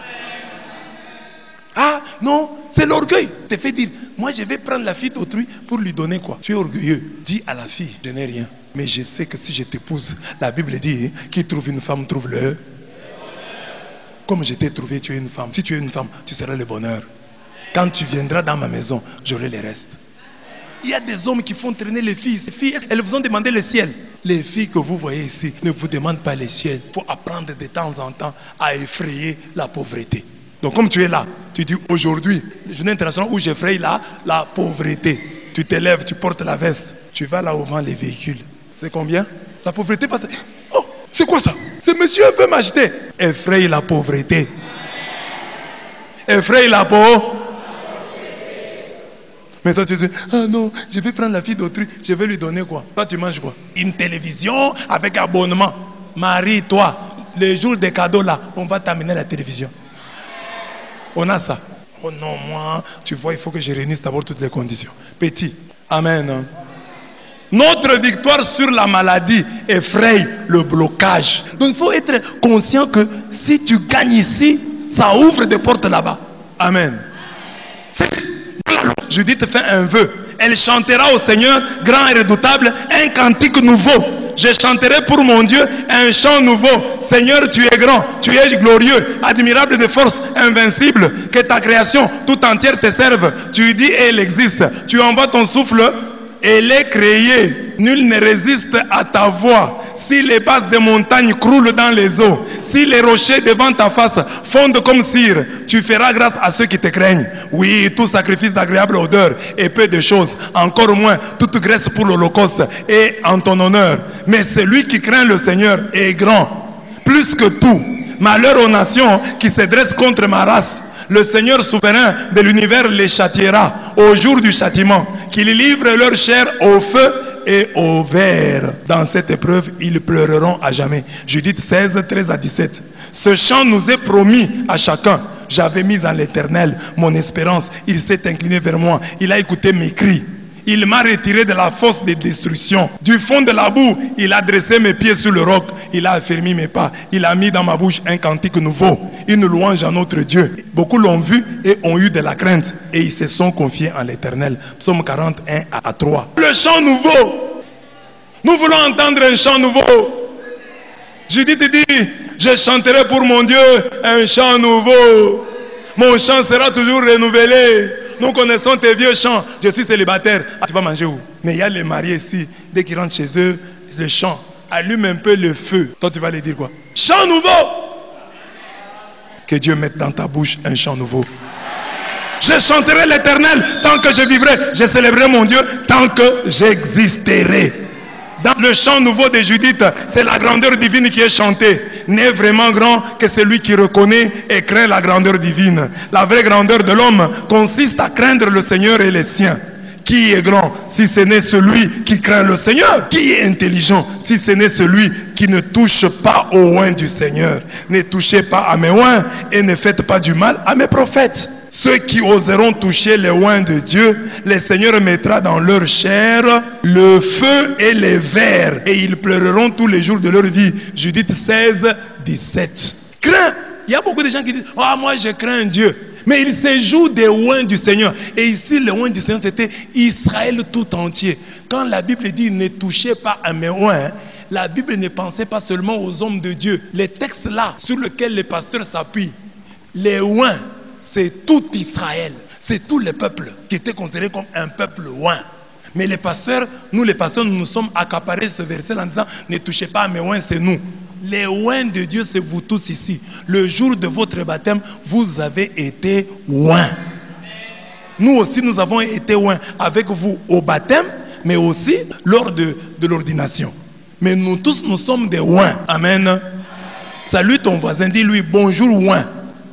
Ah non, c'est l'orgueil. Te fait dire, moi je vais prendre la fille d'autrui pour lui donner quoi? Tu es orgueilleux. Dis à la fille, je n'ai rien. Mais je sais que si je t'épouse, la Bible dit, qui trouve une femme trouve le. Comme je t'ai trouvé, tu es une femme. Si tu es une femme, tu seras le bonheur. Quand tu viendras dans ma maison, j'aurai les restes. Il y a des hommes qui font traîner les filles. Ces filles, elles vous ont demandé le ciel. Les filles que vous voyez ici ne vous demandent pas le ciel. Il faut apprendre de temps en temps à effrayer la pauvreté. Donc comme tu es là, tu dis aujourd'hui, journée internationale où j'effraie la, la pauvreté. Tu te lèves, tu portes la veste. Tu vas là où vend les véhicules. C'est combien? La pauvreté passe. Oh, c'est quoi ça? Ce monsieur veut m'acheter. Effraie la pauvreté. Effraie la pauvreté. Mais toi tu dis, ah non, je vais prendre la fille d'autrui, je vais lui donner quoi? Toi tu manges quoi? Une télévision avec abonnement. Marie-toi. Les jours des cadeaux là, on va t'amener la télévision. On a ça. Oh non, moi, tu vois, il faut que je réunisse d'abord toutes les conditions. Petit. Amen. Notre victoire sur la maladie effraie le blocage. Donc il faut être conscient que si tu gagnes ici, ça ouvre des portes là-bas. Amen. Judith fait un vœu. Elle chantera au Seigneur, grand et redoutable, un cantique nouveau. Je chanterai pour mon Dieu un chant nouveau. Seigneur, tu es grand, tu es glorieux, admirable de force, invincible. Que ta création tout entière te serve. Tu dis et elle existe. Tu envoies ton souffle, elle est créée. Nul ne résiste à ta voix. Si les bases des montagnes croulent dans les eaux, si les rochers devant ta face fondent comme cire, tu feras grâce à ceux qui te craignent. Oui, tout sacrifice d'agréable odeur et peu de choses, encore moins toute graisse pour l'holocauste et en ton honneur. Mais celui qui craint le Seigneur est grand, plus que tout. Malheur aux nations qui se dressent contre ma race. Le Seigneur souverain de l'univers les châtiera au jour du châtiment, qu'il livre leur chair au feu et au ver. Dans cette épreuve, ils pleureront à jamais. Judith seize, treize à dix-sept. Ce chant nous est promis à chacun. J'avais mis en l'Éternel mon espérance. Il s'est incliné vers moi. Il a écouté mes cris. Il m'a retiré de la fosse de destruction. Du fond de la boue, il a dressé mes pieds sur le roc. Il a affermi mes pas. Il a mis dans ma bouche un cantique nouveau, une louange à notre Dieu. Beaucoup l'ont vu et ont eu de la crainte. Et ils se sont confiés en l'Éternel. Psaume quarante et un à trois. Le chant nouveau. Nous voulons entendre un chant nouveau. Judith dit, je chanterai pour mon Dieu un chant nouveau. Mon chant sera toujours renouvelé. Nous connaissons tes vieux chants. Je suis célibataire. Ah, tu vas manger où? Mais il y a les mariés ici. Dès qu'ils rentrent chez eux, le chant. Allume un peu le feu. Toi, tu vas leur dire quoi? Chant nouveau. Que Dieu mette dans ta bouche un chant nouveau. Je chanterai l'Éternel tant que je vivrai. Je célébrerai mon Dieu tant que j'existerai. Dans le chant nouveau de Judith, c'est la grandeur divine qui est chantée. N'est vraiment grand que celui qui reconnaît et craint la grandeur divine. La vraie grandeur de l'homme consiste à craindre le Seigneur et les siens. Qui est grand si ce n'est celui qui craint le Seigneur? Qui est intelligent si ce n'est celui qui ne touche pas au oint du Seigneur? Ne touchez pas à mes oints et ne faites pas du mal à mes prophètes. Ceux qui oseront toucher les oints de Dieu, le Seigneur mettra dans leur chair le feu et les vers, et ils pleureront tous les jours de leur vie. Judith seize, dix-sept. Crains Il y a beaucoup de gens qui disent, ah, oh, moi je crains Dieu. Mais il se joue des oins du Seigneur. Et ici, les oins du Seigneur, c'était Israël tout entier. Quand la Bible dit, ne touchez pas à mes oins, la Bible ne pensait pas seulement aux hommes de Dieu. Les textes là, sur lesquels les pasteurs s'appuient, les oins, c'est tout Israël. C'est tout le peuple qui était considéré comme un peuple oint. Mais les pasteurs, nous les pasteurs, nous nous sommes accaparés de ce verset en disant, ne touchez pas à mes oins, c'est nous. Les oins de Dieu, c'est vous tous ici. Le jour de votre baptême, vous avez été oints. Nous aussi, nous avons été oints avec vous au baptême, mais aussi lors de, de l'ordination. Mais nous tous, nous sommes des oints. Amen. Salue ton voisin, dis-lui bonjour oint.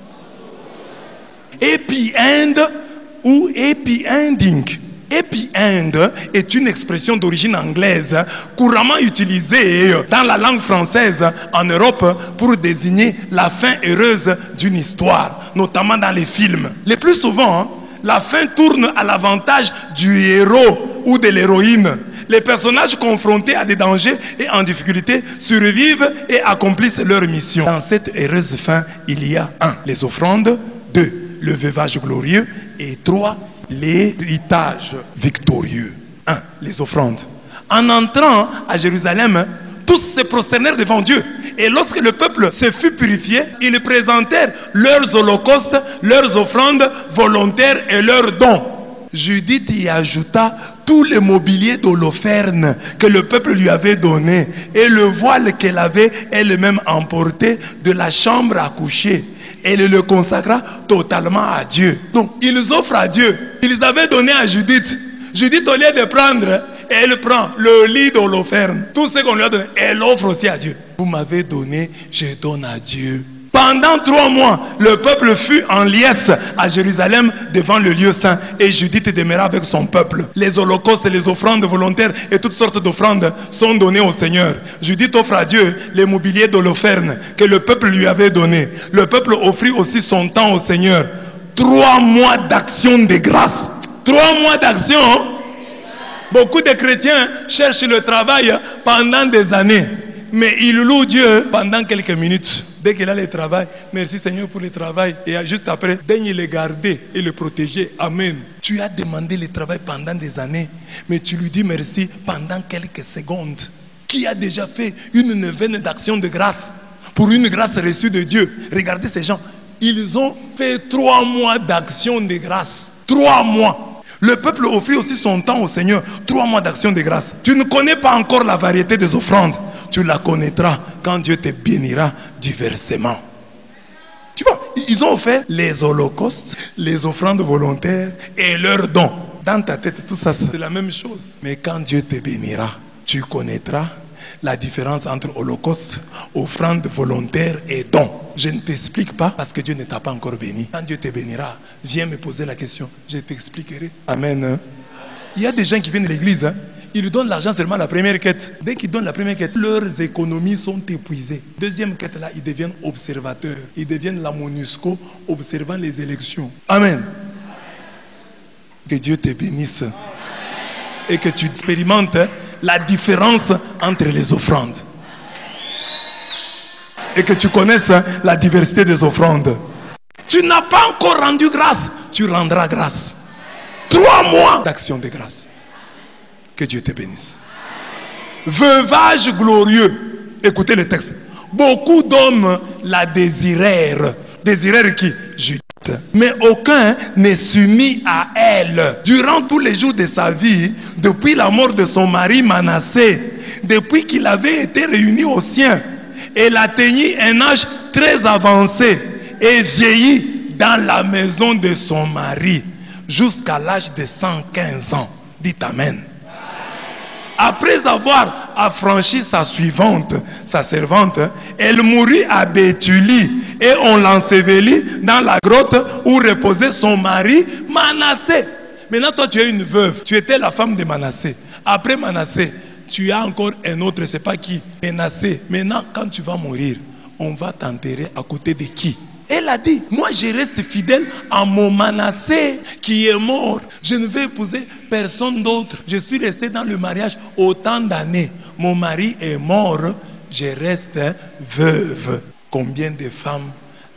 Happy end ou happy ending. Happy end est une expression d'origine anglaise couramment utilisée dans la langue française en Europe pour désigner la fin heureuse d'une histoire, notamment dans les films. Le plus souvent, la fin tourne à l'avantage du héros ou de l'héroïne. Les personnages confrontés à des dangers et en difficulté survivent et accomplissent leur mission. Dans cette heureuse fin, il y a un, les offrandes, deux, le veuvage glorieux et trois, l'héritage victorieux. Un, les offrandes. En entrant à Jérusalem, tous se prosternèrent devant Dieu. Et lorsque le peuple se fut purifié, ils présentèrent leurs holocaustes, leurs offrandes volontaires et leurs dons. Judith y ajouta tout le mobilier d'Holoferne que le peuple lui avait donné et le voile qu'elle avait elle-même emporté de la chambre à coucher. Elle le consacra totalement à Dieu. Donc, ils offrent à Dieu. Ils avaient donné à Judith. Judith, au lieu de prendre, elle prend le lit d'Holoferne. Tout ce qu'on lui a donné, elle offre aussi à Dieu. Vous m'avez donné, je donne à Dieu. Pendant trois mois, le peuple fut en liesse à Jérusalem devant le lieu saint. Et Judith demeura avec son peuple. Les holocaustes, les offrandes volontaires et toutes sortes d'offrandes sont données au Seigneur. Judith offre à Dieu les mobiliers d'Holoferne que le peuple lui avait donné. Le peuple offrit aussi son temps au Seigneur. Trois mois d'action de grâce. Trois mois d'action. Beaucoup de chrétiens cherchent le travail pendant des années. Mais il loue Dieu pendant quelques minutes. Dès qu'il a le travail, merci Seigneur pour le travail. Et juste après, daigne le garder et le protéger. Amen. Tu as demandé le travail pendant des années, mais tu lui dis merci pendant quelques secondes. Qui a déjà fait une neuvaine d'action de grâce pour une grâce reçue de Dieu? Regardez ces gens. Ils ont fait trois mois d'action de grâce. Trois mois. Le peuple offrit aussi son temps au Seigneur. Trois mois d'action de grâce. Tu ne connais pas encore la variété des offrandes. Tu la connaîtras quand Dieu te bénira diversement. Tu vois, ils ont offert les holocaustes, les offrandes volontaires et leurs dons. Dans ta tête, tout ça, c'est la même chose. Mais quand Dieu te bénira, tu connaîtras la différence entre holocauste, offrande volontaire et don. Je ne t'explique pas parce que Dieu ne t'a pas encore béni. Quand Dieu te bénira, viens me poser la question. Je t'expliquerai. Amen. Il y a des gens qui viennent de l'église, hein. Ils donnent l'argent seulement à la première quête. Dès qu'ils donnent la première quête, leurs économies sont épuisées. Deuxième quête là, ils deviennent observateurs. Ils deviennent la MONUSCO observant les élections. Amen. Que Dieu te bénisse. Et que tu expérimentes la différence entre les offrandes. Et que tu connaisses la diversité des offrandes. Tu n'as pas encore rendu grâce. Tu rendras grâce. Trois mois d'action de grâce. Que Dieu te bénisse. Veuvage glorieux. Écoutez le texte. Beaucoup d'hommes la désirèrent. Désirèrent qui? Judith. Mais aucun n'est soumis à elle. Durant tous les jours de sa vie, depuis la mort de son mari Manassé, depuis qu'il avait été réuni au sien, elle atteignit un âge très avancé et vieillit dans la maison de son mari jusqu'à l'âge de cent quinze ans. Dites Amen. Après avoir affranchi sa suivante, sa servante, elle mourut à Béthulie et on l'ensevelit dans la grotte où reposait son mari Manassé. Maintenant, toi, tu es une veuve. Tu étais la femme de Manassé. Après Manassé, tu as encore un autre, je ne sais pas qui, Manassé. Maintenant, quand tu vas mourir, on va t'enterrer à côté de qui? Elle a dit, moi je reste fidèle à mon Manassé qui est mort. Je ne vais épouser personne d'autre. Je suis resté dans le mariage autant d'années. Mon mari est mort, je reste veuve. Combien de femmes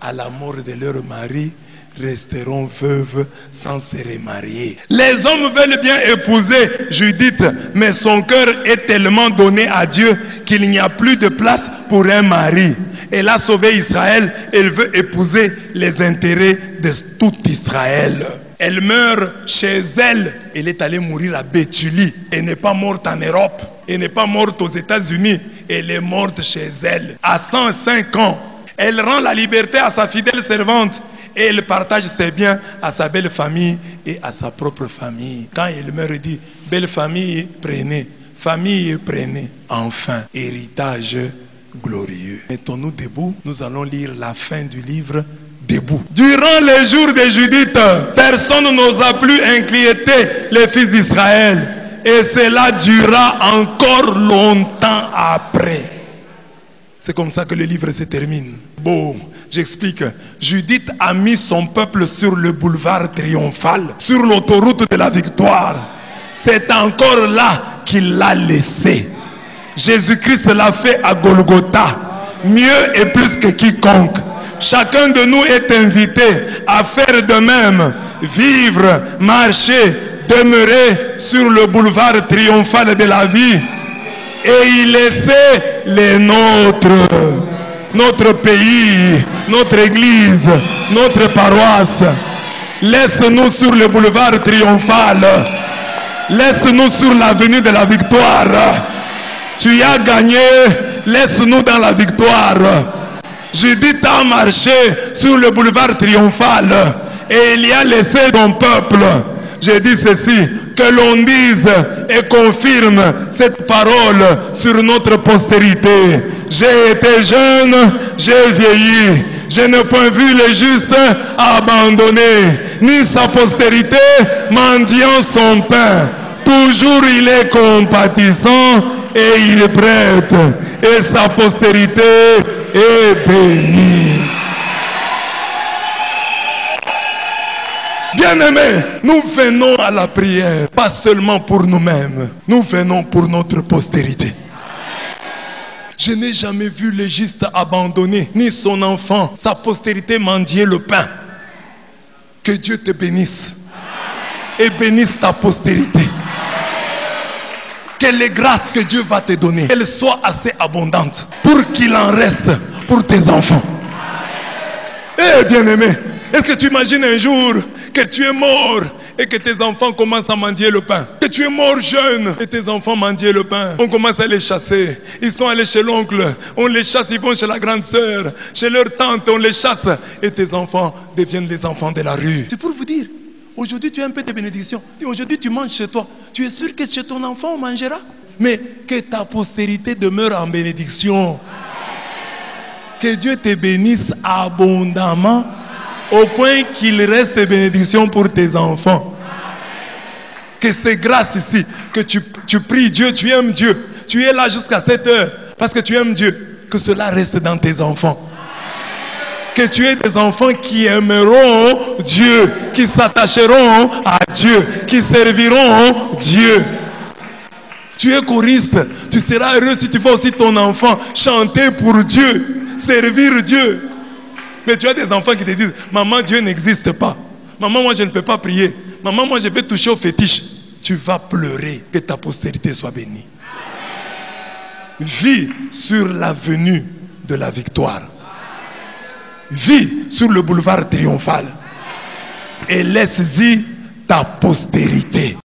à la mort de leur mari, resteront veuves sans se remarier. Les hommes veulent bien épouser Judith, mais son cœur est tellement donné à Dieu qu'il n'y a plus de place pour un mari. Elle a sauvé Israël, elle veut épouser les intérêts de tout Israël. Elle meurt chez elle. Elle est allée mourir à Béthulie. Elle n'est pas morte en Europe. Elle n'est pas morte aux États-Unis. Elle est morte chez elle. À cent cinq ans, elle rend la liberté à sa fidèle servante. Et elle partage ses biens à sa belle famille et à sa propre famille. Quand elle meurt, elle dit, belle famille, prenez. Famille, prenez. Enfin, héritage glorieux. Mettons-nous debout. Nous allons lire la fin du livre. Debout. Durant les jours de Judith, personne n'osa plus inquiéter les fils d'Israël. Et cela dura encore longtemps après. C'est comme ça que le livre se termine. Bon, j'explique. Judith a mis son peuple sur le boulevard triomphal, sur l'autoroute de la victoire. C'est encore là qu'il l'a laissé. Jésus-Christ l'a fait à Golgotha, mieux et plus que quiconque. Chacun de nous est invité à faire de même, vivre, marcher, demeurer sur le boulevard triomphal de la vie et y laisser les nôtres, notre pays, notre église, notre paroisse. Laisse-nous sur le boulevard triomphal, laisse-nous sur l'avenue de la victoire. Tu as gagné, laisse-nous dans la victoire. Judith a marché sur le boulevard triomphal et il y a laissé ton peuple. J'ai dit ceci, que l'on dise et confirme cette parole sur notre postérité. J'ai été jeune, j'ai vieilli. Je n'ai point vu le juste abandonné, ni sa postérité mendiant son pain. Toujours il est compatissant et il est prêtre. Et sa postérité est bénie. Bien-aimés, nous venons à la prière, pas seulement pour nous-mêmes, nous venons pour notre postérité. Je n'ai jamais vu le juste abandonné, ni son enfant, sa postérité mendier le pain. Que Dieu te bénisse et bénisse ta postérité. Que les grâces que Dieu va te donner, qu'elles soient assez abondantes pour qu'il en reste pour tes enfants. Eh bien-aimé, est-ce que tu imagines un jour que tu es mort et que tes enfants commencent à mendier le pain? Que tu es mort jeune et tes enfants mendient le pain. On commence à les chasser. Ils sont allés chez l'oncle, on les chasse, ils vont chez la grande sœur, chez leur tante, on les chasse. Et tes enfants deviennent les enfants de la rue. C'est pour vous dire, aujourd'hui tu as un peu de bénédiction. Aujourd'hui tu manges chez toi. Tu es sûr que chez ton enfant on mangera? Mais que ta postérité demeure en bénédiction. Que Dieu te bénisse abondamment au point qu'il reste bénédiction pour tes enfants. Que c'est grâce ici que tu, tu pries Dieu, tu aimes Dieu. Tu es là jusqu'à cette heure parce que tu aimes Dieu. Que cela reste dans tes enfants. Que tu aies des enfants qui aimeront Dieu, qui s'attacheront à Dieu, qui serviront Dieu. Tu es choriste, tu seras heureux si tu vois aussi ton enfant chanter pour Dieu, servir Dieu. Mais tu as des enfants qui te disent, maman, Dieu n'existe pas. Maman, moi je ne peux pas prier. Maman, moi je vais toucher au fétiche. Tu vas pleurer, que ta postérité soit bénie. Vis sur l'avenue de la victoire. Vis sur le boulevard triomphal. Et laisse-y ta postérité.